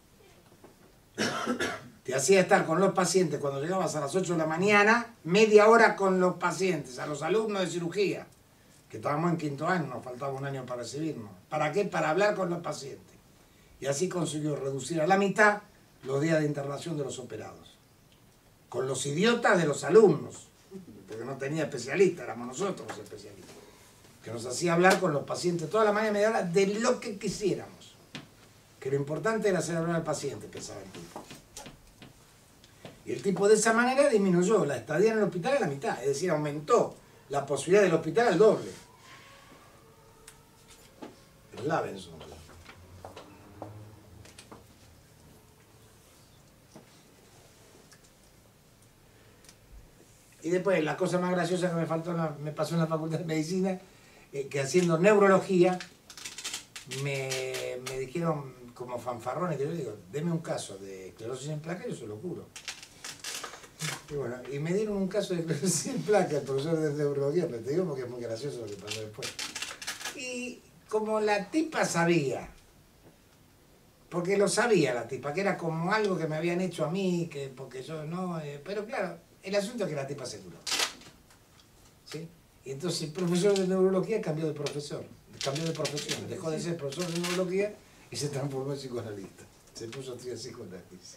Te hacía estar con los pacientes cuando llegabas a las ocho de la mañana, media hora con los pacientes, a los alumnos de cirugía, que estábamos en quinto año, nos faltaba un año para recibirnos. ¿Para qué? Para hablar con los pacientes. Y así consiguió reducir a la mitad los días de internación de los operados. Con los idiotas de los alumnos, porque no tenía especialistas, éramos nosotros los especialistas, que nos hacía hablar con los pacientes toda la mañana y media hora de lo que quisiéramos. Que lo importante era hacer hablar al paciente, pensaba el tipo. Y el tipo de esa manera disminuyó la estadía en el hospital a la mitad, es decir, aumentó la posibilidad del hospital al doble. El Lavenson. Y después, la cosa más graciosa que me faltó en la- me pasó en la Facultad de Medicina, eh, que haciendo neurología, me, me dijeron como fanfarrones, que yo digo, deme un caso de esclerosis en placa y yo se lo curo. Y bueno, y me dieron un caso de esclerosis en placa, el profesor de neurología, pero te digo porque es muy gracioso lo que pasó después. Y como la tipa sabía, porque lo sabía la tipa, que era como algo que me habían hecho a mí, que porque yo no, eh, pero claro, el asunto es que la tipa se curó. ¿Sí? Y entonces el profesor de neurología cambió de profesor, cambió de profesión, dejó de ser profesor de neurología y se transformó en psicoanalista. Se puso a estudiar psicoanálisis.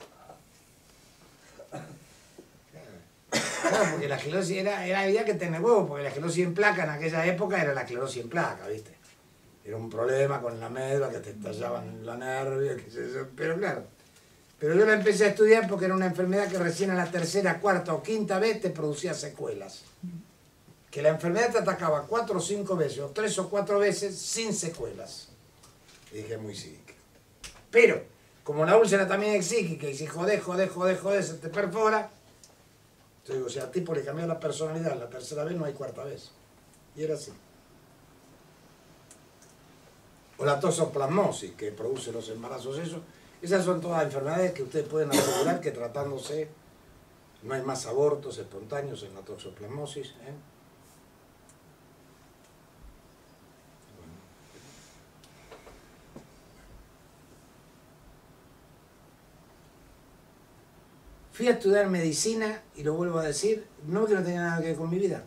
Claro, porque la esclerosis era, era había que tener huevo, porque la esclerosis en placa en aquella época era la esclerosis en placa, ¿viste? Era un problema con la médula, que te estallaban la nervia, qué sé yo, pero claro. Pero yo la empecé a estudiar porque era una enfermedad que recién a la tercera, cuarta o quinta vez te producía secuelas. Que la enfermedad te atacaba cuatro o cinco veces, o tres o cuatro veces, sin secuelas. Y dije, muy psíquico. Pero, como la úlcera también es psíquica, y si jodés, jodés, jodés, jodés, se te perfora, yo digo, si al tipo le cambió la personalidad la tercera vez, no hay cuarta vez. Y era así. O la toxoplasmosis, que produce los embarazos, eso. Esas son todas enfermedades que ustedes pueden asegurar que tratándose no hay más abortos espontáneos en la toxoplasmosis. ¿eh? Bueno. Fui a estudiar medicina, y lo vuelvo a decir, no que no tenía nada que ver con mi vida.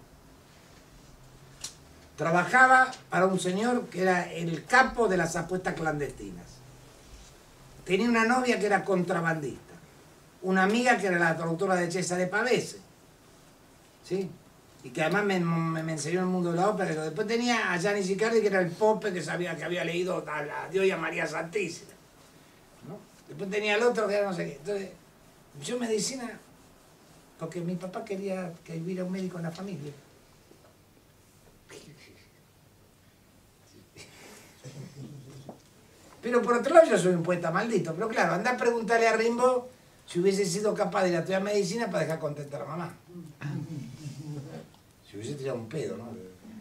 Trabajaba para un señor que era el capo de las apuestas clandestinas. Tenía una novia que era contrabandista. Una amiga que era la traductora de Cesare Pavese. ¿Sí? Y que además me, me, me enseñó el mundo de la ópera. Pero después tenía a Gianni Sicardi, que era el pope que sabía que había leído a la Dios y a María Santísima. ¿No? Después tenía el otro que era no sé qué. Entonces, yo medicina, porque mi papá quería que hubiera un médico en la familia. Pero por otro lado yo soy un poeta maldito. Pero claro, anda a preguntarle a Rimbaud si hubiese sido capaz de ir a estudiar medicina para dejar contenta a la mamá. Si hubiese tirado un pedo, ¿no?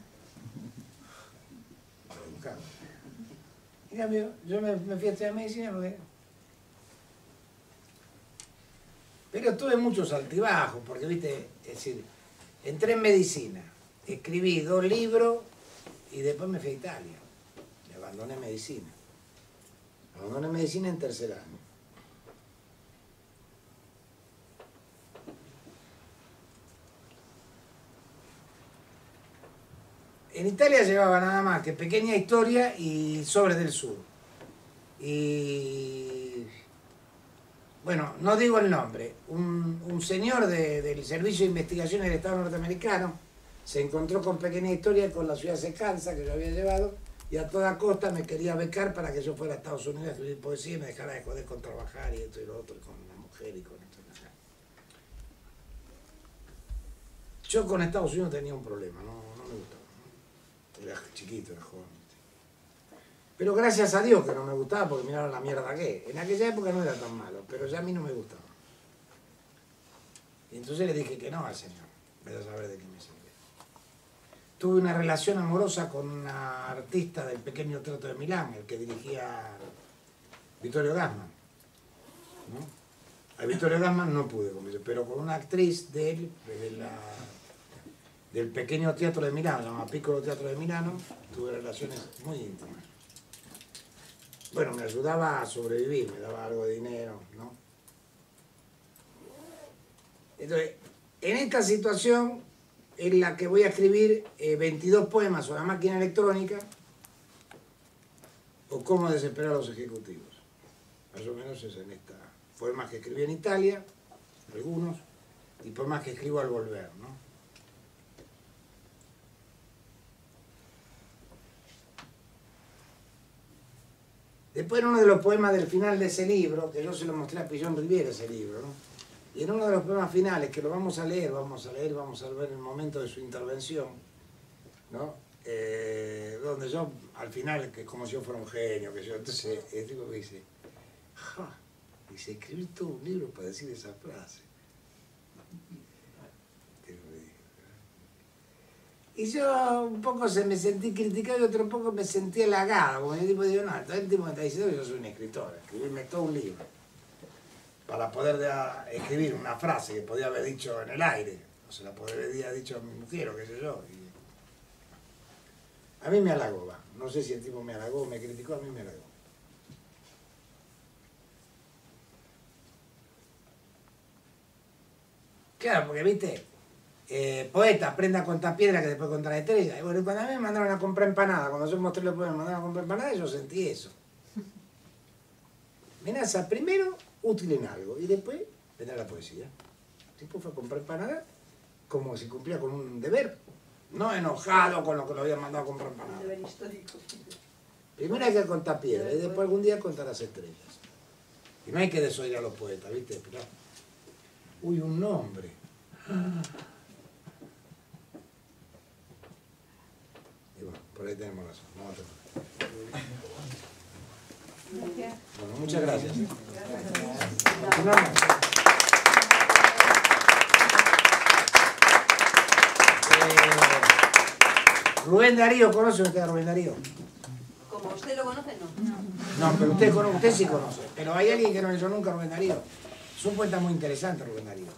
En cambio, yo me, me fui a estudiar medicina porque... Pero tuve muchos altibajos, porque, viste, es decir, entré en medicina, escribí dos libros y después me fui a Italia. Y abandoné medicina. Abandoné medicina en tercer año. En Italia llevaba nada más que Pequeña Historia y Sobres del Sur. Y... bueno, no digo el nombre. Un, un señor de, del Servicio de Investigación del Estado norteamericano se encontró con Pequeña Historia y con La ciudad se cansa, que yo había llevado, y a toda costa me quería becar para que yo fuera a Estados Unidos a escribir poesía y me dejara de joder con trabajar y esto y lo otro, y con una mujer y con esto y acá. Yo con Estados Unidos tenía un problema, no, no me gustaba, ¿no? Era chiquito, era joven. Pero gracias a Dios que no me gustaba, porque miraron la mierda que en aquella época no era tan malo, pero ya a mí no me gustaba. Y entonces le dije que no al señor, vaya a saber de qué me sirve. Tuve una relación amorosa con una artista del Pequeño Teatro de Milán, el que dirigía Vittorio Gassman, ¿no? A Vittorio Gassman no pude convencer, pero con una actriz de él, de la, del Pequeño Teatro de Milán, se llama Piccolo Teatro de Milano, tuve relaciones muy íntimas. Bueno, me ayudaba a sobrevivir, me daba algo de dinero, ¿no? Entonces, en esta situación en la que voy a escribir eh, veintidós poemas sobre la máquina electrónica o cómo desesperar a los ejecutivos. Más o menos es en esta. Poemas que escribí en Italia, algunos, y poemas que escribo al volver, ¿no? Después en uno de los poemas del final de ese libro, que yo se lo mostré a Pillon Rivière ese libro, ¿no? Y en uno de los poemas finales, que lo vamos a leer, vamos a leer, vamos a ver el momento de su intervención, ¿no? Eh, donde yo, al final, que es como si yo fuera un genio, que yo, entonces el tipo me dice, ja, dice, escribir todo un libro para decir esa frase. Y yo un poco se me sentí criticado y otro poco me sentí halagado, como el tipo digo, no, el tipo me está diciendo que yo soy un escritor, escribirme todo un libro, para poder de, a, escribir una frase que podía haber dicho en el aire, o se la podría haber dicho a mi mujer o qué sé yo. Y a mí me halagó, va. No sé si el tipo me halagó o me criticó, a mí me halagó. Claro, porque viste, eh, poeta, aprenda a contar piedra que después contar estrella. Y bueno, cuando a mí me mandaron a comprar empanada, cuando yo mostré los poemas, me mandaron a comprar empanada, yo sentí eso. Amenaza primero útil en algo y después vendrá la poesía. El tipo fue a comprar empanada como si cumplía con un deber, no enojado con lo que lo habían mandado a comprar empanada. Un deber histórico. Primero hay que contar piedra y después algún día contar las estrellas. Y no hay que desoír a los poetas, ¿viste? Pero, uy, un nombre. Y bueno, por ahí tenemos razón. Vamos a terminar. Gracias. Bueno, muchas gracias. Continuamos. Eh, Rubén Darío, ¿conoce usted a Rubén Darío? Como usted lo conoce, no. No, pero usted, conoce, usted sí conoce. Pero hay alguien que no leyó nunca a Rubén Darío. Es un poeta muy interesante, Rubén Darío.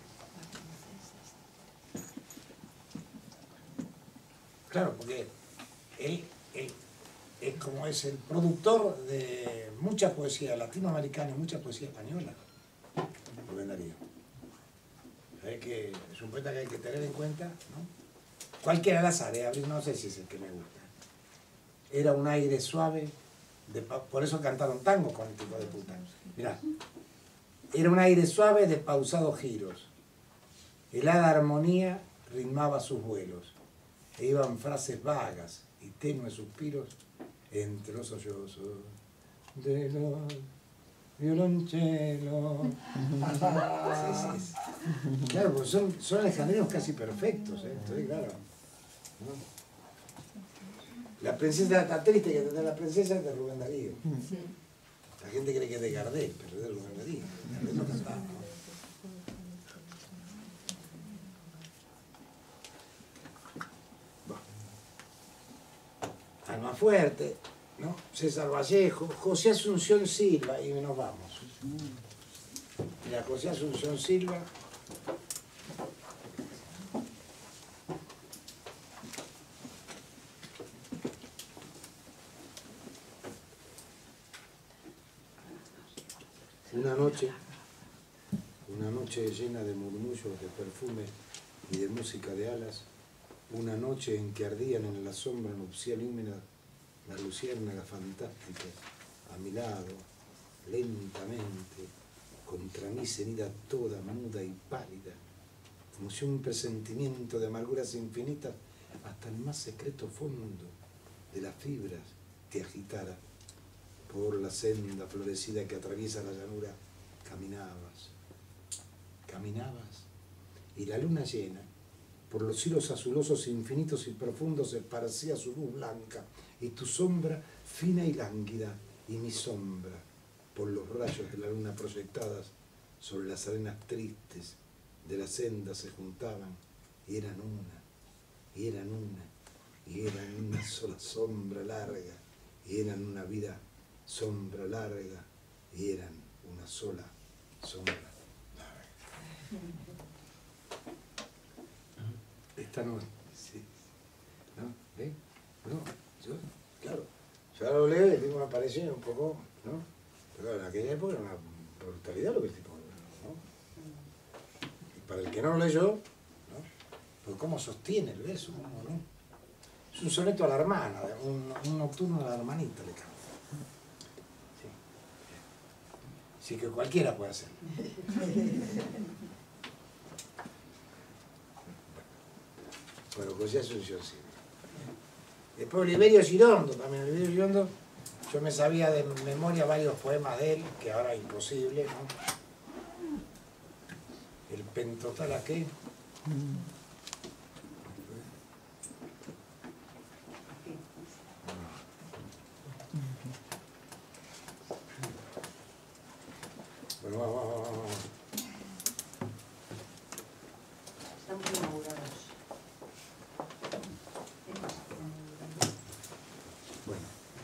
Claro, porque él, él es como es el productor de mucha poesía latinoamericana y mucha poesía española, Rubén Darío. Es, que es un poeta que hay que tener en cuenta, ¿no? Cualquiera al azar, ¿eh? No sé si es el que me gusta. Era un aire suave, de, por eso cantaron tango con el tipo de puta. Mirá, era un aire suave de pausados giros. Helada armonía ritmaba sus vuelos. E iban frases vagas y tenues suspiros entre los sollozos de los violonchelos. Sí, sí, sí. Claro, pues son, son alejandrinos casi perfectos, ¿eh? Entonces, claro, ¿no? La princesa está triste, que tener la princesa es de Rubén Darío. La gente cree que es de Gardel, pero es de Rubén Darío. Gardel no cantaba, ¿no? Almafuerte, ¿no? César Vallejo, José Asunción Silva, y nos vamos. Mira, José Asunción Silva. Una noche, una noche llena de murmullos, de perfume y de música de alas. Una noche en que ardían en la sombra nupcial húmeda las luciérnagas fantásticas, a mi lado, lentamente, contra mí cenida toda muda y pálida, como si un presentimiento de amarguras infinitas hasta el más secreto fondo de las fibras te agitara. Por la senda florecida que atraviesa la llanura, caminabas, caminabas, y la luna llena, por los cielos azulosos infinitos y profundos, esparcía su luz blanca, y tu sombra fina y lánguida, y mi sombra, por los rayos de la luna proyectadas sobre las arenas tristes de la senda se juntaban, y eran una, y eran una, y eran una sola sombra larga, y eran una vida sombra larga, y eran una sola sombra larga. Esta no, sí, ¿no? ¿Ven? No, yo, claro, yo ahora lo leo y digo, me parece un poco, ¿no? Pero en aquella época era una brutalidad lo que el tipo, ¿no? Y para el que no lo leyó, ¿no? Pues cómo sostiene el verso, ¿cómo no? Es un soneto a la hermana, un, un nocturno a la hermanita le canta. Sí. Así que cualquiera puede hacerlo. Bueno, José Asunción sí. Después Oliverio Girondo, también Oliverio Girondo, yo me sabía de memoria varios poemas de él, que ahora es imposible, ¿no? El pentotal aquel. Bueno, vamos, vamos, vamos. Están muy inaugurados. Bueno.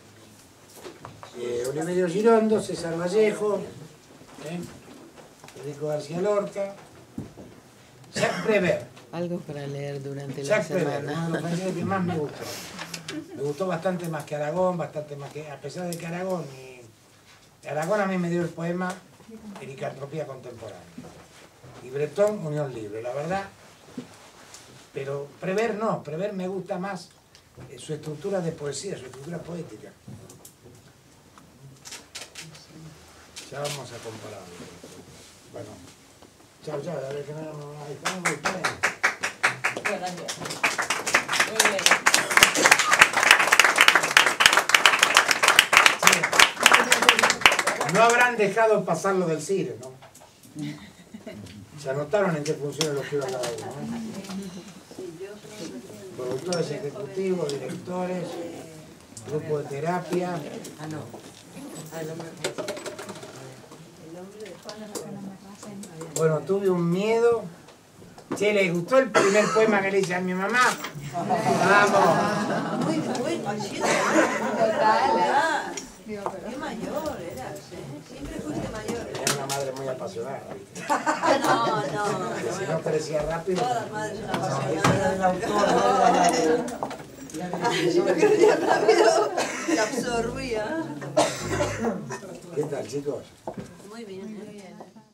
Eh, Oliverio Girondo, César Vallejo, ¿eh? Federico García Lorca, Jacques Prévert. Algo para leer durante la Jacques Prévert, semana. uno de los países que más me gustó. Me gustó bastante más que Aragón, bastante más que, a pesar de que Aragón, y, Aragón a mí me dio el poema Ericantropía Contemporánea. Y Bretón, Unión Libre, la verdad. Pero Prévert no, Prévert me gusta más eh, su estructura de poesía, su estructura poética. Ya vamos a compararlo. Bueno, chao, chao, a ver que no nos dejamos muy bien. Gracias. Muy bien. No habrán dejado pasar lo del CIRE, ¿no? Se anotaron en qué funciones los quiero cada uno, ¿no? Sí, yo soy Productores ejecutivos, directores, grupo de terapia. Ah, no. Ah, el hombre. el hombre de Bueno, tuve un miedo. Che, ¿les gustó el primer poema que le hice a mi mamá? Vamos. Muy bueno, así de Total, ¿eh? Digo, pero... Qué mayor eras, ¿eh? Siempre fuiste mayor. Tenía una madre muy apasionada, ¿viste? Ah, no, no. Que si no crecía rápido. Todas las madres son Esa era apasionadas. la autora, no era la... Si no crecía rápido, te absorbía. ¿Qué tal, chicos? Muy bien, muy bien.